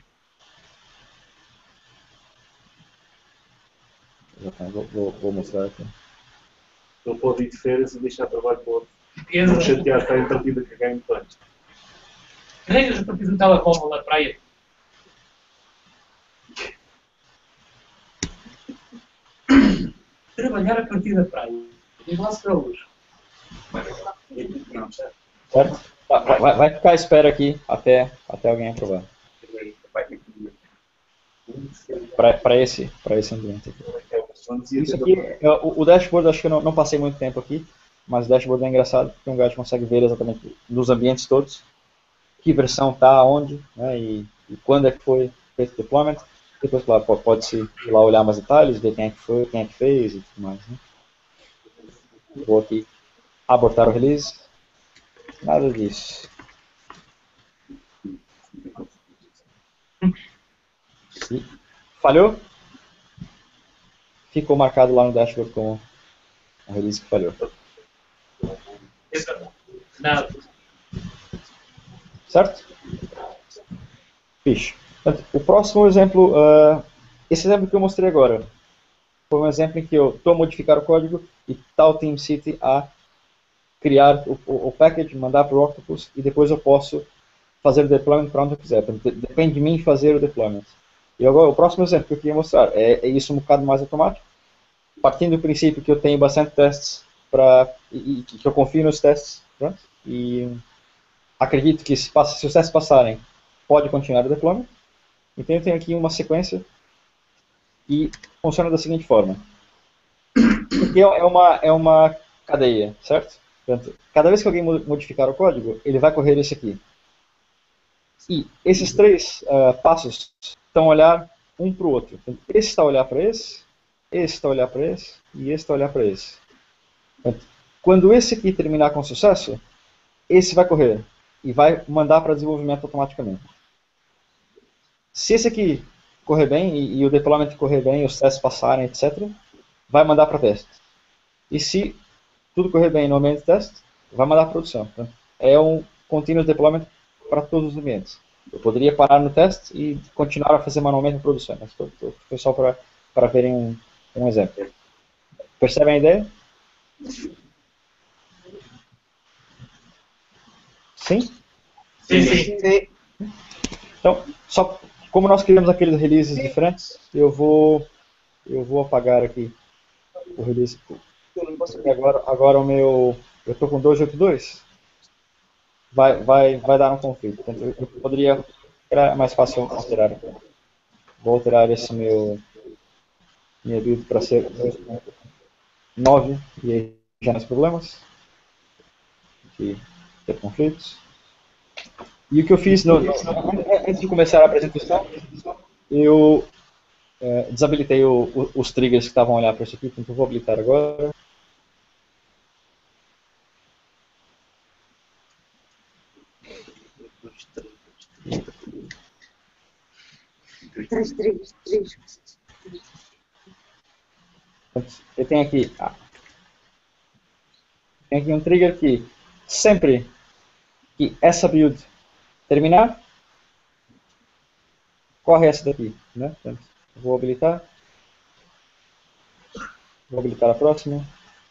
Vou mostrar aqui. Ele pode ir de férias e deixar trabalho para outro. Não chatear, está em partida que ganha muito antes. Carregas a partir do telemóvel na praia. Trabalhar a partir da praia. E lá se para hoje. Certo? Vai ficar à espera aqui até alguém aprovar. Para esse ambiente aqui. Isso aqui, o dashboard, acho que eu não passei muito tempo aqui, mas o dashboard é engraçado, porque um gajo consegue ver exatamente nos ambientes todos, que versão está, onde, né, e quando é que foi feito o deployment. Depois, claro, pode-se ir lá olhar mais detalhes, ver quem é que foi, quem é que fez e tudo mais. Né? Vou aqui abortar o release. Nada disso. E falhou? Ficou marcado lá no dashboard como um release que falhou. Nada. Certo? Fixe. O próximo exemplo, esse exemplo que eu mostrei agora, foi um exemplo em que eu estou a modificar o código e está o TeamCity a criar o package, mandar para o Octopus e depois eu posso fazer o deployment para onde eu quiser. Depende de mim fazer o deployment. E agora o próximo exemplo que eu queria mostrar é isso um bocado mais automático, partindo do princípio que eu tenho bastante testes e que eu confio nos testes, pronto, e acredito que se os testes passarem, pode continuar o deployment. Então eu tenho aqui uma sequência e funciona da seguinte forma. Aqui é uma cadeia, certo? Portanto, cada vez que alguém modificar o código, ele vai correr esse aqui. E esses três passos estão a olhar um para o outro. Portanto, esse está a olhar para esse está a olhar para esse e esse está a olhar para esse. Portanto, quando esse aqui terminar com sucesso, esse vai correr e vai mandar para desenvolvimento automaticamente. Se esse aqui correr bem e o deployment correr bem, os testes passarem, etc., vai mandar para teste. E se tudo correr bem no ambiente de teste, vai mandar para produção. Tá? É um continuous deployment para todos os ambientes. Eu poderia parar no teste e continuar a fazer manualmente a produção. Mas foi só para verem um exemplo. Percebem a ideia? Sim? Sim. Então, só como nós criamos aqueles releases diferentes, eu vou apagar aqui o release. Agora o meu, eu estou com 282. Vai dar um conflito. Então, eu poderia, era mais fácil alterar. Vou alterar esse minha build para ser 2.9 e aí já nos problemas. Aqui, ter conflitos. E o que eu fiz, antes de começar a apresentação, eu desabilitei os triggers que estavam a olhar para isso aqui, então eu vou habilitar agora. Eu tenho aqui um trigger que sempre que essa build terminar, corre essa daqui, né? Portanto, vou habilitar a próxima.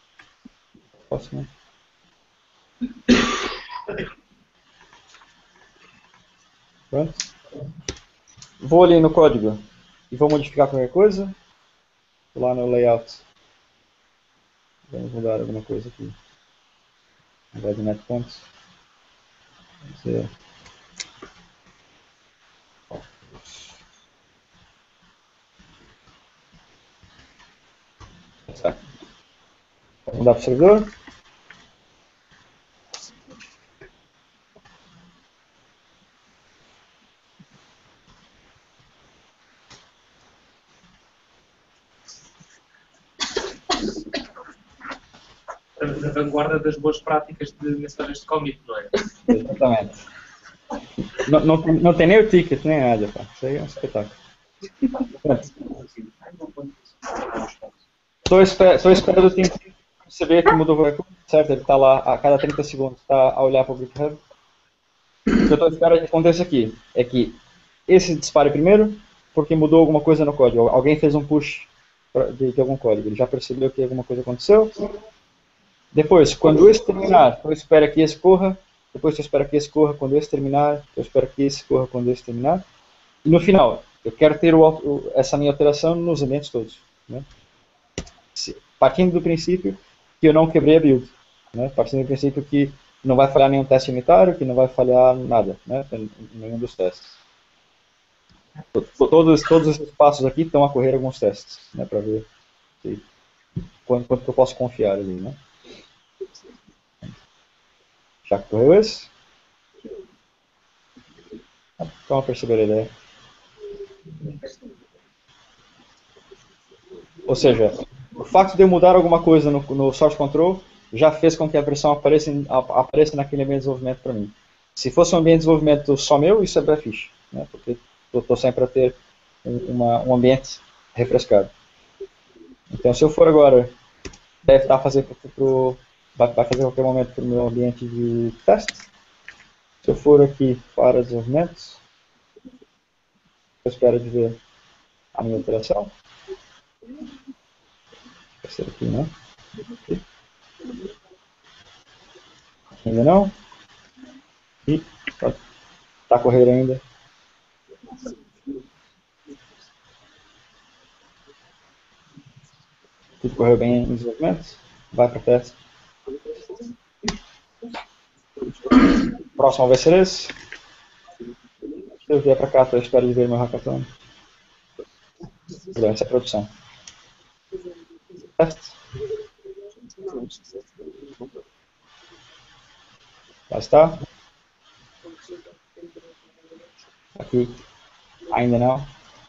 Pronto. Vou ali no código e vou modificar qualquer coisa. Vou lá no layout. Vamos mudar alguma coisa aqui. Ao invés de netpoints. Vamos ver. Tá. Vou mudar para o servidor. Estamos na vanguarda das boas práticas de mensagens de commit, não é? Exatamente. Não tem nem o ticket, nem nada, pá. Isso aí é um espetáculo. Estou esperando o tempo perceber que mudou o recurso, certo? Ele está lá a cada 30 segundos, está a olhar para o GitHub. O que eu estou esperando que aconteça aqui é que esse dispare primeiro, porque mudou alguma coisa no código. Alguém fez um push de algum código. Ele já percebeu que alguma coisa aconteceu. Depois, quando esse terminar, eu espero que esse corra. Depois eu espero que esse corra quando esse terminar. Eu espero que esse corra quando esse terminar. E no final, eu quero ter essa minha alteração nos ambientes todos. Né? Partindo do princípio que eu não quebrei a build. Né? Partindo do princípio que não vai falhar nenhum teste unitário, que não vai falhar nada, né? Nenhum dos testes. Todos esses passos aqui estão a correr alguns testes, né? Para ver quanto eu posso confiar ali. Né? Já correu esse? Então, a perceber a ideia. Ou seja, o fato de eu mudar alguma coisa no source control já fez com que a versão apareça naquele ambiente de desenvolvimento para mim. Se fosse um ambiente de desenvolvimento só meu, isso é bem fixe, né? Porque eu estou sempre a ter um ambiente refrescado. Então, se eu for agora, deve estar a fazer vai fazer a qualquer momento para o meu ambiente de teste. Se eu for aqui para desenvolvimento, eu espero de ver a minha alteração. Vai ser aqui, né? Aqui. Ainda não. E está a correr ainda. Tudo correu bem em desenvolvimento. Vai para teste. O próximo vai ser esse. Se eu vier para cá, eu espero de ver meu hackathon. Essa é a produção. Teste. Lá está. Aqui. Ainda não.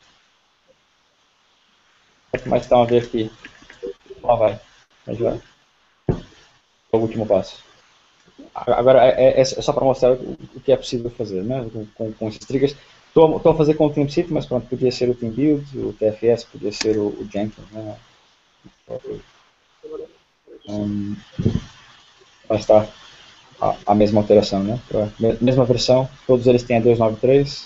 Mas estão a ver que lá vai. Mas vai. O último passo. Agora é só para mostrar o que é possível fazer, né? Com esses triggers. Estou a fazer com o TeamCity, mas pronto, podia ser o TeamBuild, o TFS, podia ser o Jenkins, né? Vai estar a mesma alteração, né? Mesma versão, todos eles têm a 293.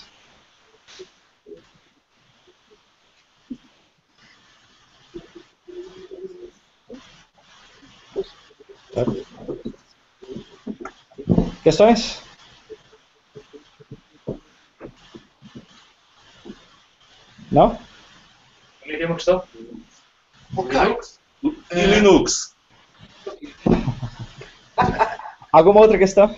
Questões? Não? Alguém tem uma questão? Ok. E Linux? Alguma outra questão?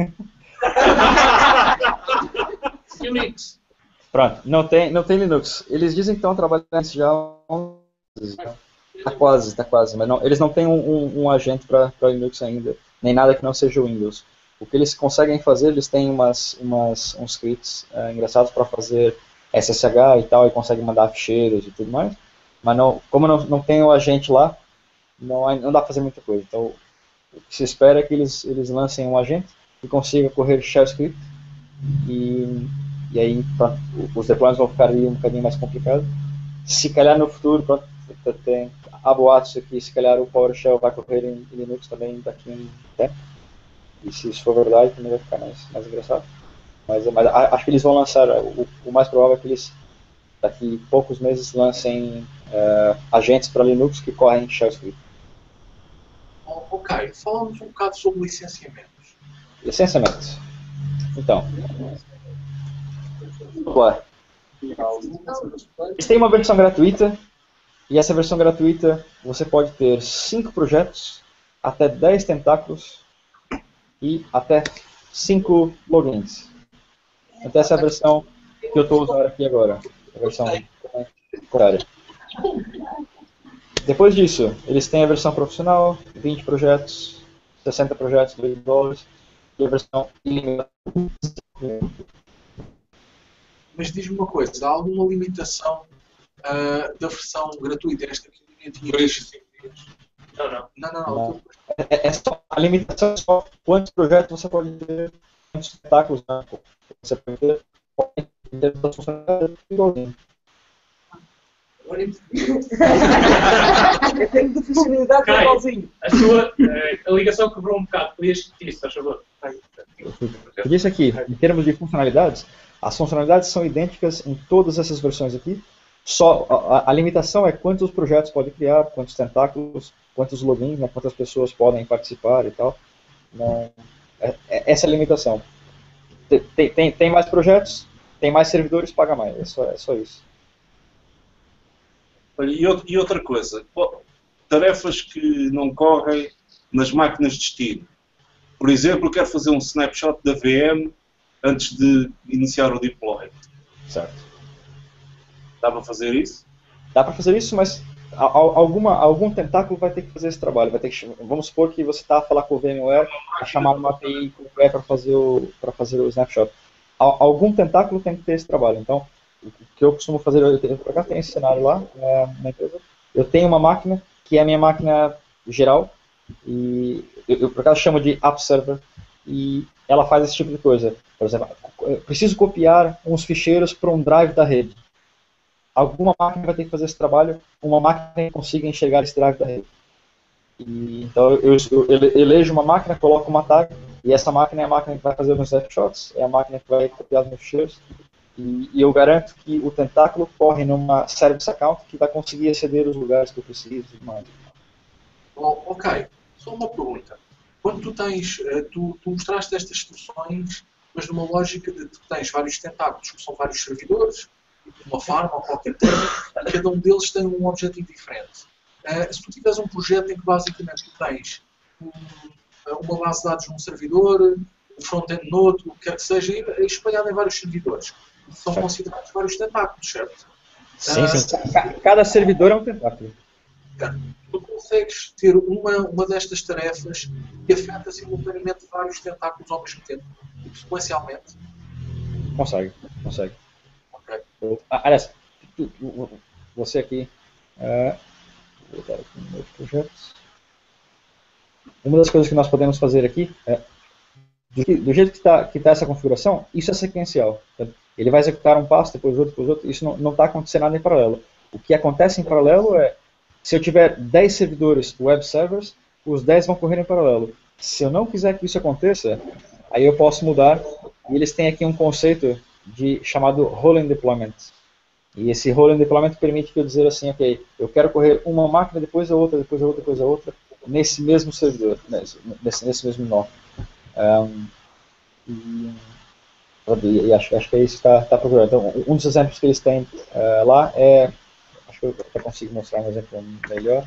Unix. Pronto, não tem Linux. Eles dizem que estão trabalhando nisso já há uns meses. Tá quase, mas não, eles não têm um agente para Linux ainda, nem nada que não seja o Windows. O que eles conseguem fazer, eles têm uns scripts engraçados para fazer SSH e tal, e conseguem mandar ficheiros e tudo mais, mas como não tem o agente lá, não dá para fazer muita coisa. Então, o que se espera é que eles lancem um agente que consiga correr shell script, e aí pronto, os deployments vão ficar aí um bocadinho mais complicados. Se calhar no futuro, pronto, há boatos aqui, se calhar o PowerShell vai correr em Linux também daqui a um tempo. E se isso for verdade, também vai ficar mais engraçado. Mas acho que eles vão lançar, o mais provável é que eles, daqui a poucos meses, lancem agentes para Linux que correm shell script. Ok, falamos um bocado sobre licenciamentos. Licenciamentos. Então, claro. Eles têm uma versão gratuita, e essa versão gratuita você pode ter 5 projetos, até 10 tentáculos e até 5 logins. Então essa é a versão que eu estou usando aqui agora, a versão temporária. Depois disso, eles têm a versão profissional, 20 projetos, 60 projetos, $2, e a versão ilimitada. Mas diz-me uma coisa, há alguma limitação da versão gratuita? Esta aqui ninguém tinha visto. Não. A limitação é só quantos projetos você pode ter, quantos tentáculos você pode ter as funcionalidades igualzinho. Eu tenho de funcionalidade igualzinho. A ligação quebrou um bocado. Podias repetir isso, faz favor. Eu disse aqui, em termos de funcionalidades, as funcionalidades são idênticas em todas essas versões aqui. Só a limitação é quantos projetos pode criar, quantos tentáculos, quantos logins, né, quantas pessoas podem participar e tal. Essa é a limitação. Tem mais projetos, tem mais servidores, paga mais. É só isso. E outra coisa, tarefas que não correm nas máquinas de destino. Por exemplo, eu quero fazer um snapshot da VM antes de iniciar o deploy. Certo. Dá para fazer isso? Dá para fazer isso, mas algum tentáculo vai ter que fazer esse trabalho. Vamos supor que você está a falar com o VMware, a chamar uma API para fazer o snapshot. Algum tentáculo tem que ter esse trabalho. Então, o que eu costumo fazer, eu tenho esse cenário lá na empresa. Eu tenho uma máquina que é a minha máquina geral, e eu por acaso chamo de App Server, e ela faz esse tipo de coisa. Por exemplo, eu preciso copiar uns ficheiros para um drive da rede. Alguma máquina vai ter que fazer esse trabalho, uma máquina que consiga enxergar esse drive da rede. Então eu elejo uma máquina, coloco uma tag, e essa máquina é a máquina que vai fazer os snapshots, é a máquina que vai copiar os meus ficheiros, e eu garanto que o tentáculo corre numa service account que vai conseguir aceder os lugares que eu preciso e tudo mais. Ok, só uma pergunta. Quando tu mostraste estas soluções, mas numa lógica de que tens vários tentáculos, que são vários servidores, uma farm ou qualquer coisa, e cada um deles tem um objetivo diferente. Se tu tiveres um projeto em que basicamente tu tens uma base de dados num servidor, um front-end node, o que quer que seja, espalhado em vários servidores, são considerados vários tentáculos, certo? Sim. Cada servidor é um tentáculo. Tu consegues ter uma destas tarefas que afeta simultaneamente vários tentáculos ao mesmo tempo, sequencialmente? Consegue. Okay. Aliás, você aqui, vou botar aqui no meu projeto. Uma das coisas que nós podemos fazer aqui é, do jeito que está essa configuração, isso é sequencial. Ele vai executar um passo, depois outro, isso não está acontecendo nada em paralelo. O que acontece em paralelo é, se eu tiver 10 servidores web servers, os 10 vão correr em paralelo. Se eu não quiser que isso aconteça, aí eu posso mudar, e eles têm aqui um conceito chamado rolling deployment. E esse rolling deployment permite que eu dizer assim, ok, eu quero correr uma máquina, depois a outra, depois a outra, depois a outra, nesse mesmo servidor, nesse mesmo nó. E acho que é isso que está procurando. Então, um dos exemplos que eles têm lá é, acho que eu até consigo mostrar um exemplo melhor.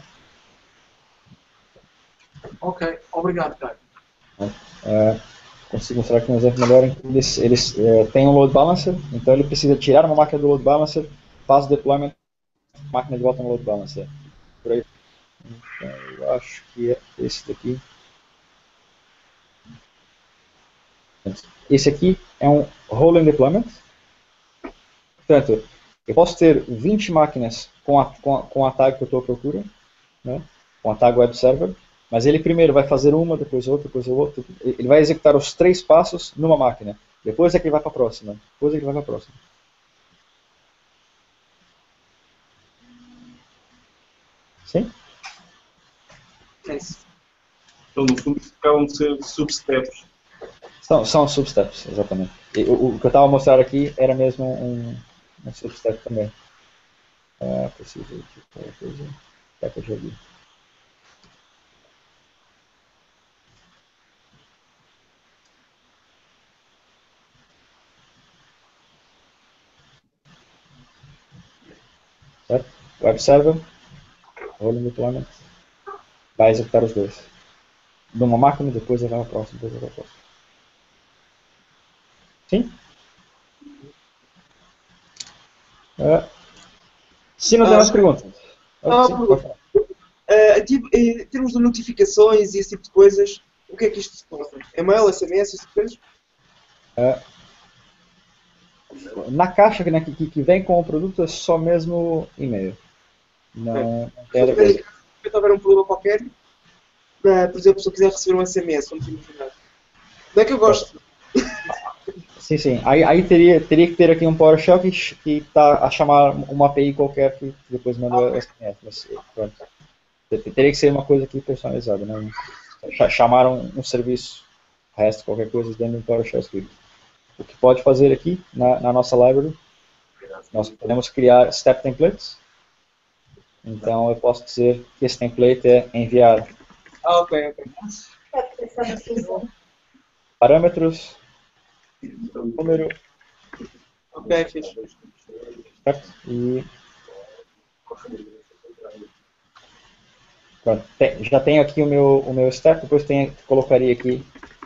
Ok, obrigado, Caio. Consigo mostrar aqui um exemplo melhor em que eles têm um load balancer, então ele precisa tirar uma máquina do load balancer, faz o deployment, a máquina de volta no load balancer. Por aí. Então, eu acho que é esse daqui. Esse aqui é um rolling deployment. Portanto, eu posso ter 20 máquinas com a tag que eu estou à procura, né, com a tag web server, mas ele primeiro vai fazer uma, depois outra, depois outra. Ele vai executar os 3 passos numa máquina. Depois é que ele vai para a próxima. Depois é que ele vai para a próxima. Sim? Então, no fundo, acabam de ser substeps. São substeps, exatamente. O que eu estava a mostrar aqui era mesmo um substep também. Preciso de outra coisa. Tá que eu já vi. Certo? Web server, rolling deployment, vai executar os dois. Numa máquina, depois ele vai para a próxima, depois ele vai para a próxima. Sim? Se não tem mais perguntas. Em termos de notificações e esse tipo de coisas, o que é que isto se passa? E-mail, SMS, essas coisas? Na caixa que vem com o produto é só mesmo e-mail. Não tem outra coisa. Se houver um problema qualquer, por exemplo, se eu quiser receber um SMS, vamos imaginar. Não é que eu gosto. Sim. Aí teria que ter aqui um PowerShell que está a chamar uma API qualquer que depois manda o SMS. Mas, pronto. Teria que ser uma coisa aqui personalizada. Né? Chamar um serviço REST, qualquer coisa dentro de um PowerShell script. O que pode fazer aqui na nossa library, nós podemos criar step templates. Então eu posso dizer que esse template é enviar parâmetros, número, fixe. certo? E pronto, já tenho aqui o meu step, depois colocaria aqui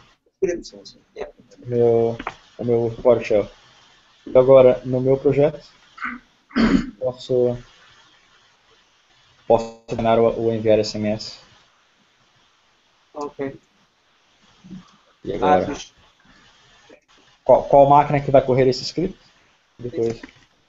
o meu PowerShell. Então agora, no meu projeto, posso ordenar o enviar SMS. Ok. E agora, qual máquina que vai correr esse script? Depois.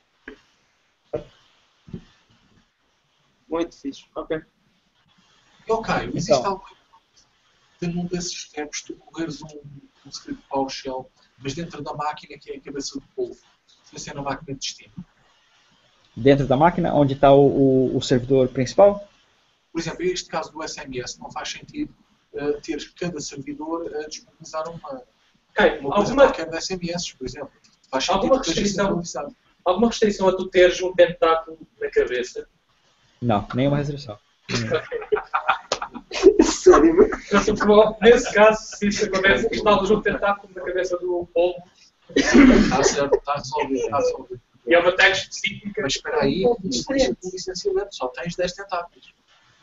Muito fixe. Ok. Ok, existe algo dentro de um desses steps, tu correres um script PowerShell, mas dentro da máquina que é a cabeça do polvo, se é na máquina de destino. Dentro da máquina, onde está o servidor principal? Por exemplo, este caso do SMS, não faz sentido ter cada servidor a disponibilizar uma coisa qualquer de SMS, por exemplo. Faz sentido que esteja centralizado. Alguma restrição a tu teres um tentáculo na cabeça? Não, nenhuma restrição. Sério? Nesse caso, se isso acontece, instalas um tentáculo na cabeça do polvo. Está certo, está resolvido. E é uma tag específica. Mas espera aí, isto é um licenciamento, só tens 10 tentáculos.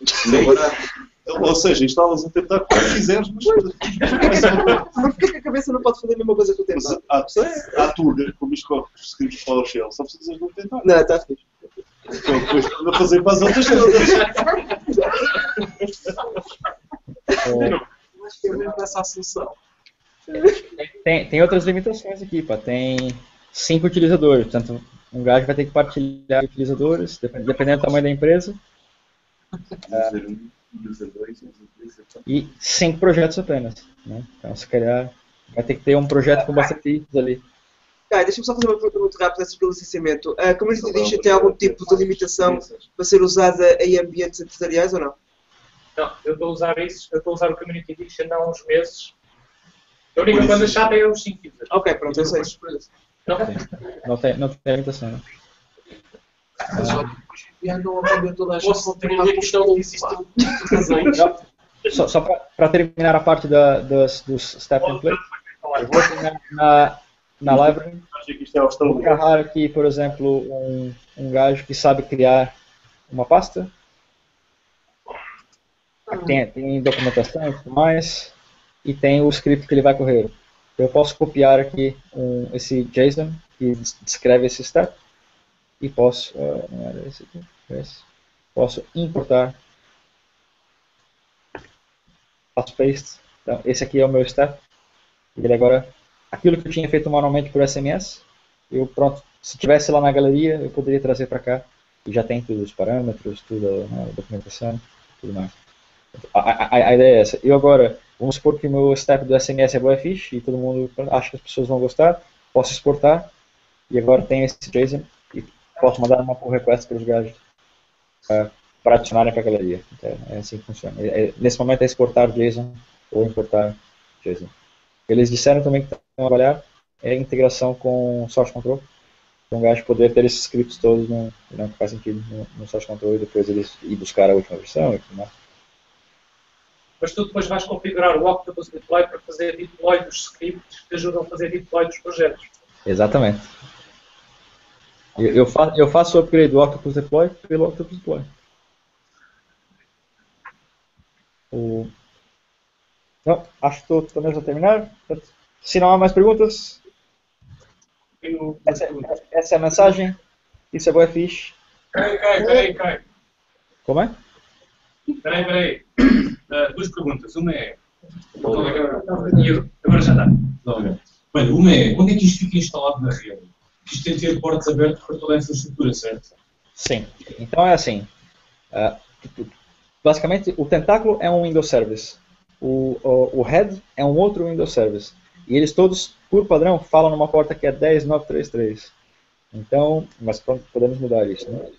Ou seja, instalas um tentáculo que quiseres, mas... Mas porquê que a cabeça não pode fazer a mesma coisa que o tentáculo? À Tuga, como isto corre os scripts PowerShell, só precisas de um tentáculo. Não, está fixe. Então depois estão a fazer para as outras todas. Acho que é mesmo essa a solução. Tem outras limitações aqui, pá. Tem 5 utilizadores, portanto, um gajo vai ter que partilhar utilizadores, dependendo do tamanho da empresa. E 5 projetos apenas. Né? Então, se calhar, vai ter que ter um projeto com bastante itens ali. Deixa-me só fazer uma pergunta muito rápida sobre o licenciamento. A Community Edition tem algum tipo de limitação para ser usada em ambientes empresariais ou não? Não, eu estou a usar isso, eu estou a usar o Community Edition há uns meses. A única coisa chata é os 5 users. Ok, pronto, eu sei. Não tem limitação, né? Andam a vender toda a gente. Posso terminar a questão existe razões? Só para terminar a parte dos step templates, eu vou terminar na library. Vou agarrar aqui, por exemplo, um gajo que sabe criar uma pasta. Tem documentação e tudo mais. E tem o script que ele vai correr. Eu posso copiar aqui esse JSON que descreve esse step. E posso, não era esse aqui, posso importar. Faço paste. Então, esse aqui é o meu step. Ele agora, aquilo que eu tinha feito manualmente por SMS, pronto, se tivesse lá na galeria, eu poderia trazer para cá. E já tem todos os parâmetros, tudo, né, a documentação, tudo mais. A ideia é essa. Eu agora, vamos supor que o meu step do SMS é Boafish e todo mundo acha que as pessoas vão gostar. Posso exportar. E agora tem esse JSON e posso mandar uma pull request para os gajos para adicionarem para a galeria. Então, é assim que funciona. Nesse momento é exportar JSON ou importar JSON. Eles disseram também que estão a trabalhar a integração com Source Control. Para um gajo poder ter esses scripts todos que faz sentido no Source Control e depois eles ir buscar a última versão e tudo mais. Mas tu depois vais configurar o Octopus Deploy para fazer deploy dos scripts que te ajudam a fazer deploy dos projetos. Exatamente. Eu faço o upgrade do Octopus Deploy pelo Octopus Deploy. Não, acho que estou mesmo a terminar. Se não há mais perguntas, essa é a mensagem. Isso é boa fixe. Peraí. Como é? Peraí. Duas perguntas. Uma é... Agora já está. Bem, uma é, onde é que isto fica instalado na rede? Isto tem de ter portas abertas para toda a infraestrutura, certo? Sim. Então é assim. Basicamente, o tentáculo é um Windows Service. O head é um outro Windows Service. E eles todos, por padrão, falam numa porta que é 10.933. Então, mas pronto, podemos mudar isso, né?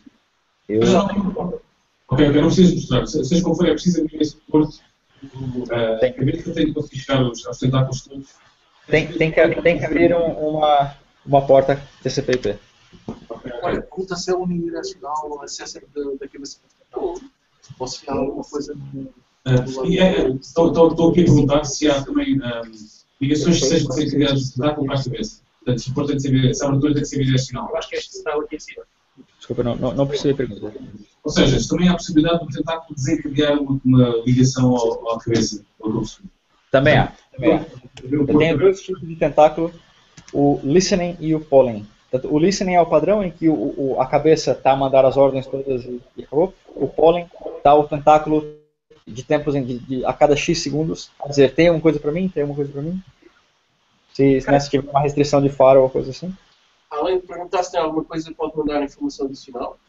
Ok, não preciso mostrar. Seja como for, é preciso abrir esse porto. Tem que ver que eu tenho que conseguir chegar aos tentáculos todos. Tem que abrir uma porta TCP/IP. Olha, pergunta se é unidirecional ou se é sempre da cabeça para o tentáculo. Ou se há alguma coisa no... Estou aqui a perguntar se há também ligações que sejam criadas de tentáculo para a cabeça. Portanto, se a abertura tem que ser bidirecional. Eu acho que este está aqui em cima. Desculpa, não percebi a pergunta. Ou seja, se também há a possibilidade do tentáculo desencadear uma ligação à cabeça. Também há. Eu tenho dois tipos de tentáculo, o listening e o polling. O listening é o padrão em que a cabeça está a mandar as ordens todas e acabou. O polling está o tentáculo de tempos a cada X segundos a dizer, tem alguma coisa para mim, tem alguma coisa para mim. Se tiver uma restrição de faro ou coisa assim. Além de perguntar se tem alguma coisa que pode mandar informação adicional?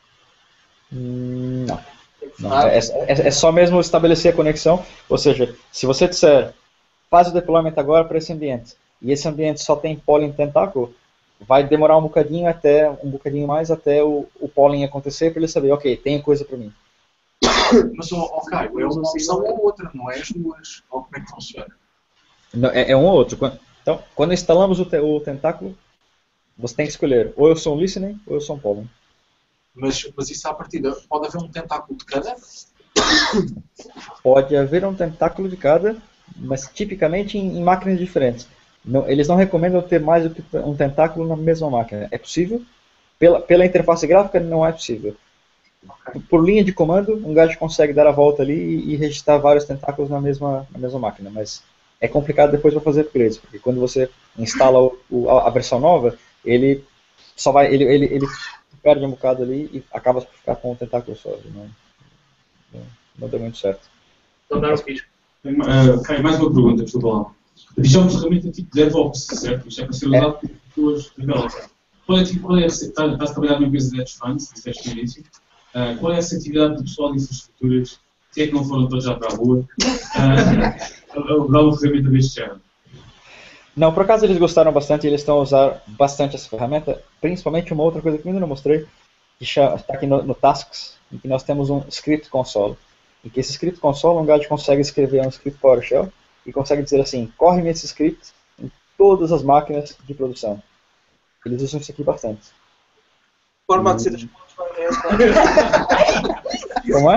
Não. É só mesmo estabelecer a conexão. Ou seja, se você disser, faz o deployment agora para esse ambiente, e esse ambiente só tem polling tentáculo, vai demorar um bocadinho mais até o polling acontecer para ele saber, ok, tem coisa para mim. Mas, ok, é uma opção ou outra, não é as duas. Ou como é que funciona? Não, é um ou outro. Então, quando instalamos o tentáculo, você tem que escolher, ou eu sou um listening, ou eu sou um polling. Mas isso à partida, pode haver um tentáculo de cada? Pode haver um tentáculo de cada, mas tipicamente em máquinas diferentes. Eles não recomendam ter mais do que um tentáculo na mesma máquina. É possível, pela interface gráfica não é possível. Por linha de comando, um gajo consegue dar a volta ali e registrar vários tentáculos na mesma máquina, mas é complicado depois para fazer upgrades, porque quando você instala a versão nova, ele perde um bocado ali e acaba por ficar com um tentáculo só. Não deu muito certo. Não dá o risco. Mais uma pergunta, desculpa lá. Isto é uma ferramenta tipo DevOps, certo? Isto é para ser usado por pessoas developers. Estás a trabalhar numa empresa de hedge funds, disseste no início. Qual é essa atividade do pessoal de infraestruturas? Se é que não foram todos já para a rua? Dar uma ferramenta deste género? Não, por acaso eles gostaram bastante e eles estão a usar bastante essa ferramenta. Principalmente uma outra coisa que eu ainda não mostrei, que está aqui no Tasks, em que nós temos um script console. em que esse script console, um gajo consegue escrever um script PowerShell e consegue dizer assim, corre-me esse script em todas as máquinas de produção. Eles usam isso aqui bastante. Forma de ser das pontes para Como é?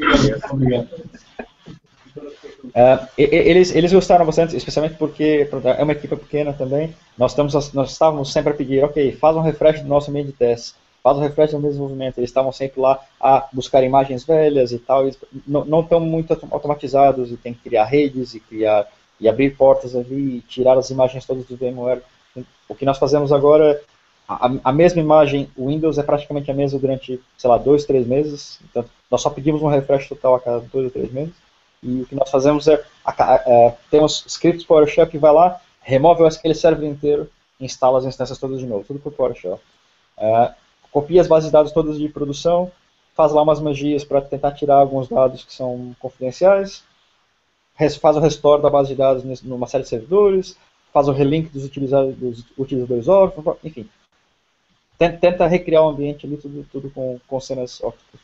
Eles gostaram bastante, especialmente porque é uma equipe pequena também. Nós estávamos sempre a pedir, ok, faz um refresh do nosso ambiente de teste, faz um refresh do meu desenvolvimento. Eles estavam sempre lá a buscar imagens velhas e tal. Eles não estão muito automatizados e tem que criar redes e abrir portas ali e tirar as imagens todas do VMware. O que nós fazemos agora, a mesma imagem, o Windows é praticamente a mesma durante, sei lá, 2, 3 meses. Então, nós só pedimos um refresh total a cada 2 ou 3 meses. E o que nós fazemos temos scripts PowerShell que vai lá, remove o SQL Server inteiro, instala as instâncias todas de novo, tudo por PowerShell. Copia as bases de dados todas de produção, faz lá umas magias para tentar tirar alguns dados que são confidenciais, faz o restore da base de dados numa série de servidores, faz o relink dos utilizadores órfãos, enfim. Tenta recriar o ambiente ali, tudo com cenas ópticas.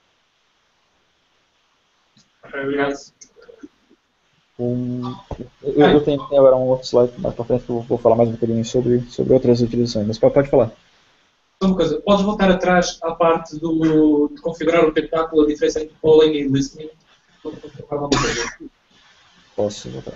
Obrigado. Eu tenho agora um outro slide mais para frente que eu vou falar mais um bocadinho sobre outras utilizações, mas pode falar. Só uma coisa, podes voltar atrás à parte de configurar o tentáculo, a diferença entre polling e listening? Posso voltar.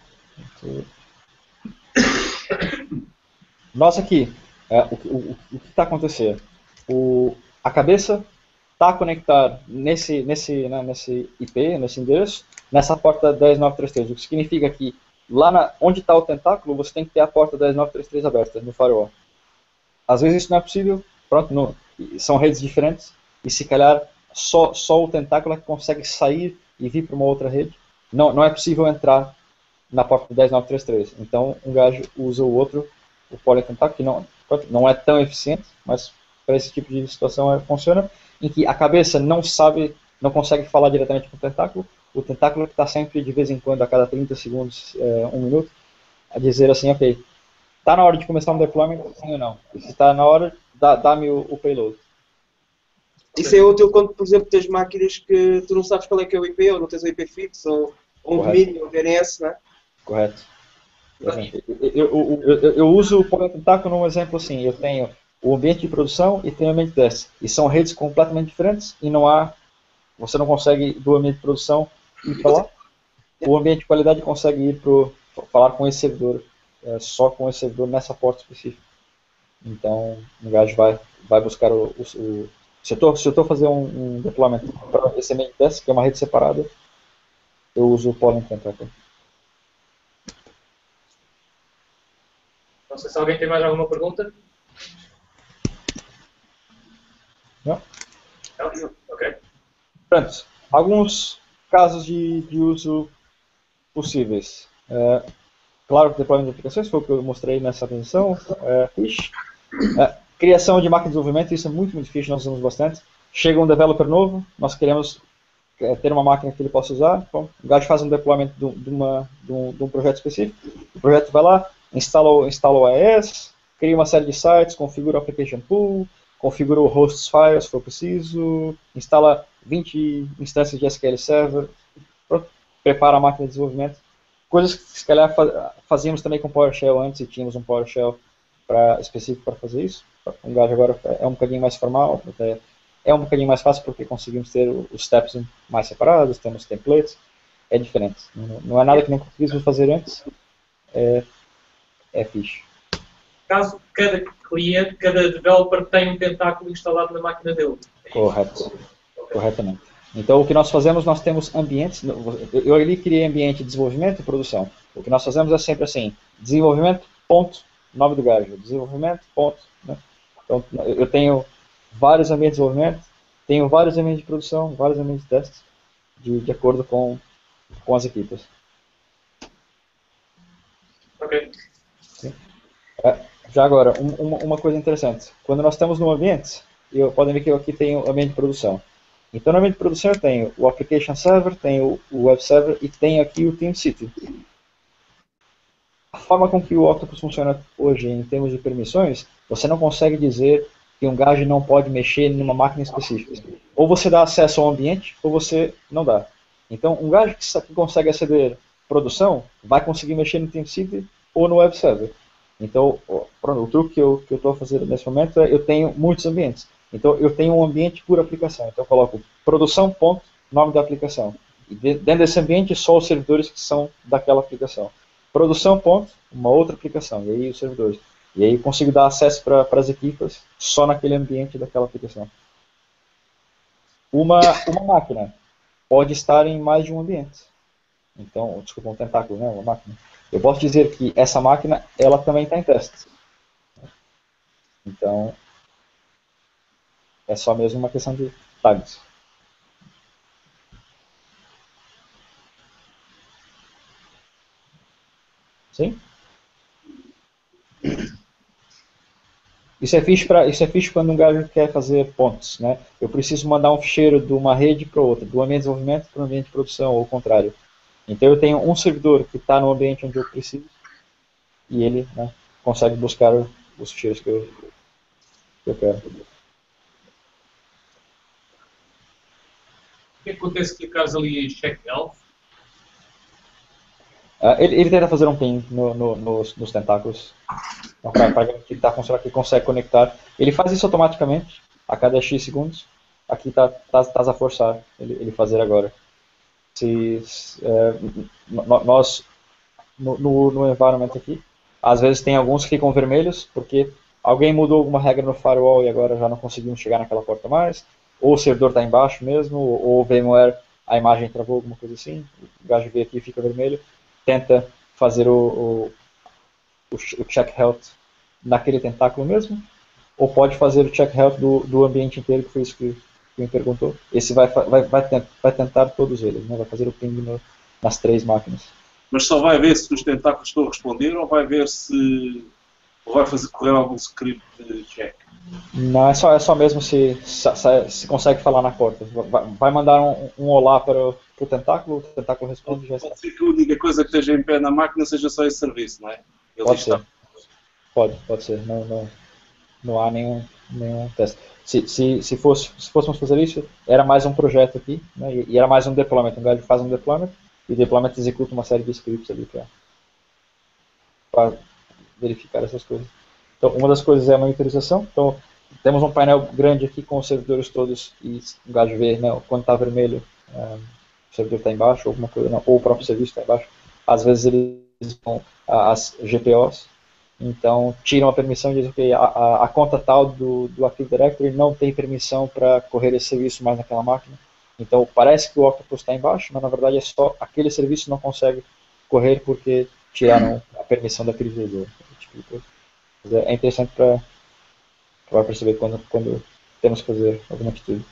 Nós aqui, o que está acontecendo? A cabeça está conectada nesse IP, nesse endereço, nessa porta 10933, o que significa que lá onde está o tentáculo, você tem que ter a porta 10933 aberta no firewall. Às vezes isso não é possível, pronto, são redes diferentes, e se calhar só o tentáculo é que consegue sair e vir para uma outra rede. Não é possível entrar na porta 10933, então um gajo usa o outro, o polytentáculo, que não é tão eficiente, mas para esse tipo de situação funciona, em que a cabeça não consegue falar diretamente com o tentáculo que está sempre, de vez em quando, a cada 30 segundos, 1 minuto, a dizer assim, ok, está na hora de começar um deployment, sim ou não? Se está na hora, dá-me o payload. Isso é útil quando, por exemplo, tens máquinas que tu não sabes qual é que é o IP, ou não tens o IP fixo, ou um domínio, ou DNS, não é? Correto. Eu uso o polytentáculo num exemplo assim, eu tenho o ambiente de produção e tem o ambiente de teste. E são redes completamente diferentes e você não consegue do ambiente de produção ir para lá. O ambiente de qualidade consegue ir para falar com esse servidor, só com esse servidor nessa porta específica. Então, o gajo vai buscar se eu estou fazendo um deployment para esse ambiente de teste, que é uma rede separada, eu uso o polytentáculo. Não sei se alguém tem mais alguma pergunta. Não? Não? Ok. Pronto. Alguns casos de uso possíveis. Claro que deployment de aplicações foi o que eu mostrei nessa apresentação. Criação de máquina de desenvolvimento, isso é muito, muito difícil, nós usamos bastante. Chega um developer novo, nós queremos ter uma máquina que ele possa usar. Bom, o gajo faz um deployment de um projeto específico. O projeto vai lá, instala o AES, cria uma série de sites, configura o application pool, configura o hosts files se for preciso, instala 20 instâncias de SQL Server, prepara a máquina de desenvolvimento. Coisas que se calhar fazíamos também com PowerShell antes e tínhamos um PowerShell específico para fazer isso. O gajo agora é um bocadinho mais formal, é um bocadinho mais fácil porque conseguimos ter os steps mais separados, temos templates, é diferente. Não é nada que não conseguíssemos fazer antes, é fixe. Caso cada cliente, cada developer tenha um tentáculo instalado na máquina dele. Correto. Corretamente. Então o que nós fazemos, nós temos ambientes, eu ali criei ambiente de desenvolvimento e produção. O que nós fazemos é sempre assim, desenvolvimento, ponto, nome do gajo, desenvolvimento, ponto. Né? Então eu tenho vários ambientes de desenvolvimento, tenho vários ambientes de produção, vários ambientes de testes, de acordo com as equipes. Ok. Já agora, uma coisa interessante. Quando nós estamos num ambiente, podem ver que eu aqui tenho ambiente de produção. Então, no ambiente de produção eu tenho o Application Server, tenho o Web Server e tenho aqui o TeamCity. A forma com que o Octopus funciona hoje em termos de permissões, você não consegue dizer que um gajo não pode mexer numa máquina específica. Ou você dá acesso ao ambiente, ou você não dá. Então, um gajo que consegue aceder à produção vai conseguir mexer no TeamCity ou no web server. Então, pronto, o truque que eu estou a fazer nesse momento é eu tenho muitos ambientes. Então, eu tenho um ambiente por aplicação. Então, eu coloco produção, ponto, nome da aplicação. E dentro desse ambiente, só os servidores que são daquela aplicação. Produção, ponto, uma outra aplicação. E aí, os servidores. E aí, eu consigo dar acesso para as equipas só naquele ambiente daquela aplicação. Uma máquina pode estar em mais de um ambiente. Então, desculpa, um tentáculo, né? Uma máquina. Eu posso dizer que essa máquina, ela também está em teste. Então, é só mesmo uma questão de tags. Sim? Isso é fixe quando um gajo quer fazer pontos, né? Eu preciso mandar um ficheiro de uma rede para outra, do ambiente de desenvolvimento para o ambiente de produção, ou o contrário. Então eu tenho um servidor que está no ambiente onde eu preciso e ele, né, consegue buscar os ficheiros que eu quero. O que acontece se clicares ali em check health? Ele tenta fazer um ping nos tentáculos para tentar funcionar, que consegue conectar. Ele faz isso automaticamente a cada X segundos. Aqui estás a forçar ele fazer agora. Nós no environment aqui, às vezes tem alguns que ficam vermelhos porque alguém mudou alguma regra no firewall e agora já não conseguimos chegar naquela porta mais, ou o servidor está embaixo mesmo, ou o VMware, a imagem travou, alguma coisa assim, o gajo vê aqui e fica vermelho, tenta fazer o check health naquele tentáculo mesmo, ou pode fazer o check health do ambiente inteiro, que foi isso que me perguntou. Esse vai tentar todos eles, né? Vai fazer o ping nas 3 máquinas. Mas só vai ver se os tentáculos estão a responder ou vai ver se... ou vai fazer correr algum script de check? Não, é só mesmo se consegue falar na porta. Vai mandar um olá para o tentáculo responde e já está. Pode ser que a única coisa que esteja em pé na máquina seja só esse serviço, não é? Pode ser. Pode ser. Não há nenhum teste. Se fôssemos fazer isso, era mais um projeto aqui, né, e era mais um deployment. Um gajo faz um deployment e o deployment executa uma série de scripts ali para verificar essas coisas. Então, uma das coisas é a monitorização. Então, temos um painel grande aqui com os servidores todos e o gajo vê, né, quando está vermelho, o servidor está embaixo, ou alguma coisa, não, ou o próprio serviço está embaixo. Às vezes eles vão as GPOs, então tiram a permissão e dizem que a conta tal do Active Directory não tem permissão para correr esse serviço mais naquela máquina. Então parece que o Octopus está embaixo, mas na verdade é só aquele serviço não consegue correr porque tiraram a permissão daquele servidor. É interessante para perceber quando temos que fazer alguma atitude.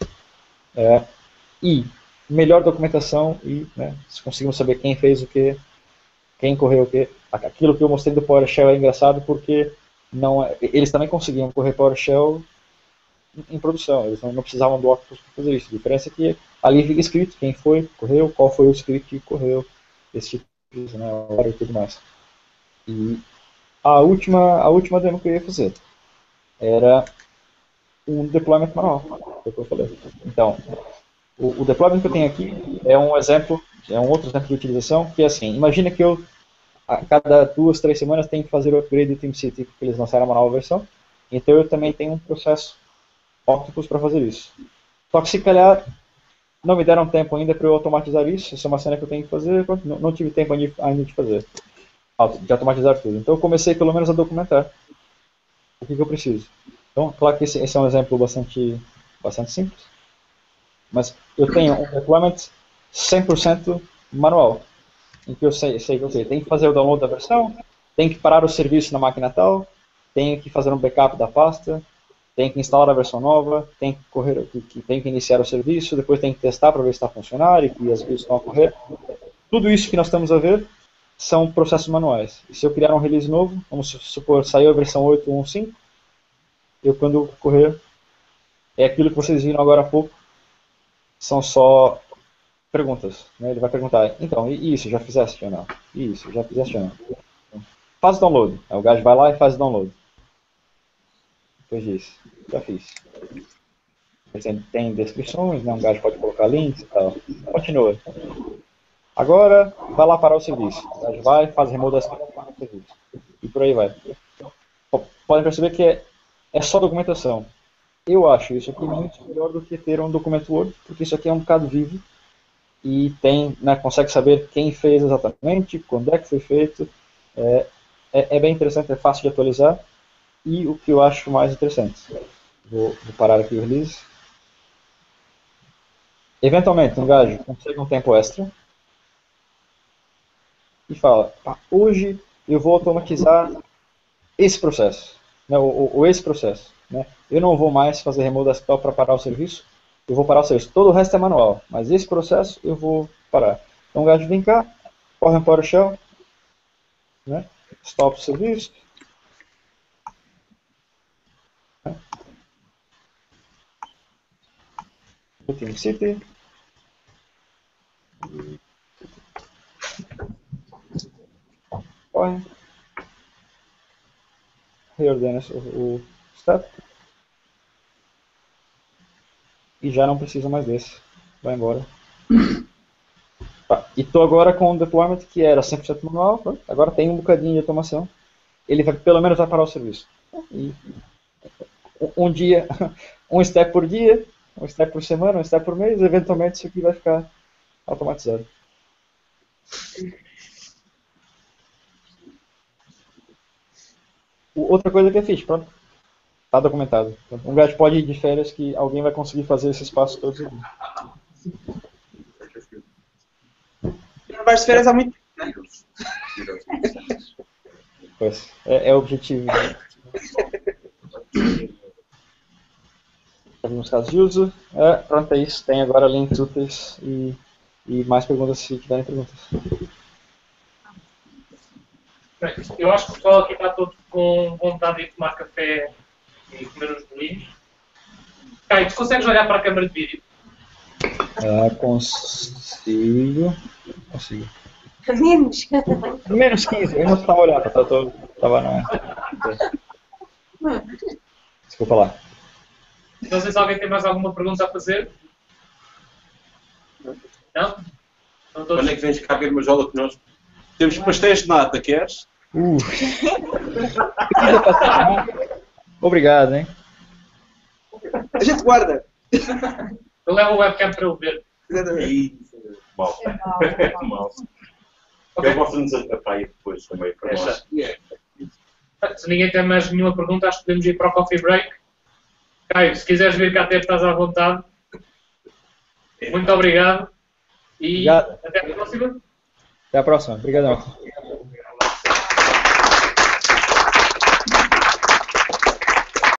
E melhor documentação e, né, se conseguimos saber quem fez o que, quem correu o que. Aquilo que eu mostrei do PowerShell é engraçado porque eles também conseguiam correr PowerShell em produção. Eles não precisavam do Octopus para fazer isso. A diferença é que ali fica escrito quem foi, correu, qual foi o script que correu, esse tipo de coisa, né, a hora e tudo mais. E a última demo que eu ia fazer era um deployment manual, foi o que eu falei. Então, o deployment que eu tenho aqui é um outro exemplo de utilização, que é assim, imagina que eu, a cada 2, 3 semanas, tenho que fazer o upgrade do TeamCity, porque eles lançaram uma nova versão, então eu também tenho um processo Octopus para fazer isso. Só que se calhar não me deram tempo ainda para eu automatizar isso, essa é uma cena que eu tenho que fazer, não tive tempo ainda de fazer, de automatizar tudo. Então eu comecei pelo menos a documentar o que eu preciso. Então, claro que esse é um exemplo bastante simples, mas eu tenho um deployment 100% manual, em que eu sei que okay, tem que fazer o download da versão, tem que parar o serviço na máquina tal, tem que fazer um backup da pasta, tem que instalar a versão nova, tem que iniciar o serviço, depois tem que testar para ver se está a funcionar e que as builds estão a correr. Tudo isso que nós estamos a ver são processos manuais. E se eu criar um release novo, vamos supor, saiu a versão 8.1.5, eu quando correr, é aquilo que vocês viram agora há pouco, são só perguntas, né? Ele vai perguntar, então, e isso, já fizeste ou não? Isso, já fizeste ou não? Faz o download. Aí o gajo vai lá e faz o download. Depois disso, já fiz. Tem descrições, né? Um gajo pode colocar links e tal. Continua. Agora, vai lá parar o serviço. Vai, faz remote desktop para o serviço. E por aí vai. Podem perceber que é só documentação. Eu acho isso aqui muito melhor do que ter um documento Word, porque isso aqui é um bocado vivo e tem, né, consegue saber quem fez exatamente, quando é que foi feito. É bem interessante, é fácil de atualizar. E o que eu acho mais interessante, vou parar aqui o release. Eventualmente, um gajo consegue um tempo extra e fala, hoje eu vou automatizar esse processo, né, ou esse processo. Né? Eu não vou mais fazer remote desktop para parar o serviço, eu vou parar o serviço. Todo o resto é manual, mas esse processo eu vou parar. Então o gajo vem cá, corre um PowerShell, né? Stop o serviço. Routine City. Corre. Reordena o step. E já não precisa mais desse. Vai embora. E estou agora com um deployment que era 100% manual. Agora tem um bocadinho de automação. Ele vai, pelo menos vai parar o serviço. E um dia, um step por dia, um step por semana, um step por mês, eventualmente isso aqui vai ficar automatizado. Outra coisa que eu fiz, pronto. Está documentado. Um gajo pode ir de férias que alguém vai conseguir fazer esses passos todos aqui. Não vais de férias há muito tempo. Pois, é o objetivo. Alguns casos de uso. Pronto, é isso. Tem agora links úteis e mais perguntas se tiverem perguntas. Bem, eu acho que o pessoal aqui está todo com vontade de tomar café e comer uns bolinhos. Caio, tu consegues olhar para a câmara de vídeo? Consigo. Menos. Menos 15, eu não estava olhando, estava não. Desculpa lá. Não sei se alguém tem mais alguma pergunta a fazer. Não? Quando é que vens cá ver uma jola connosco? Temos pastéis de nata, queres? Obrigado, hein? A gente guarda. Eu levo o webcam para eu ver. Mal. Mal. Eu mostro-nos a paia depois também para nós. Se ninguém tem mais nenhuma pergunta, acho que podemos ir para o coffee break. Caio, se quiseres vir cá até estás à vontade. Muito obrigado. E até a próxima. Até a próxima. Obrigadão.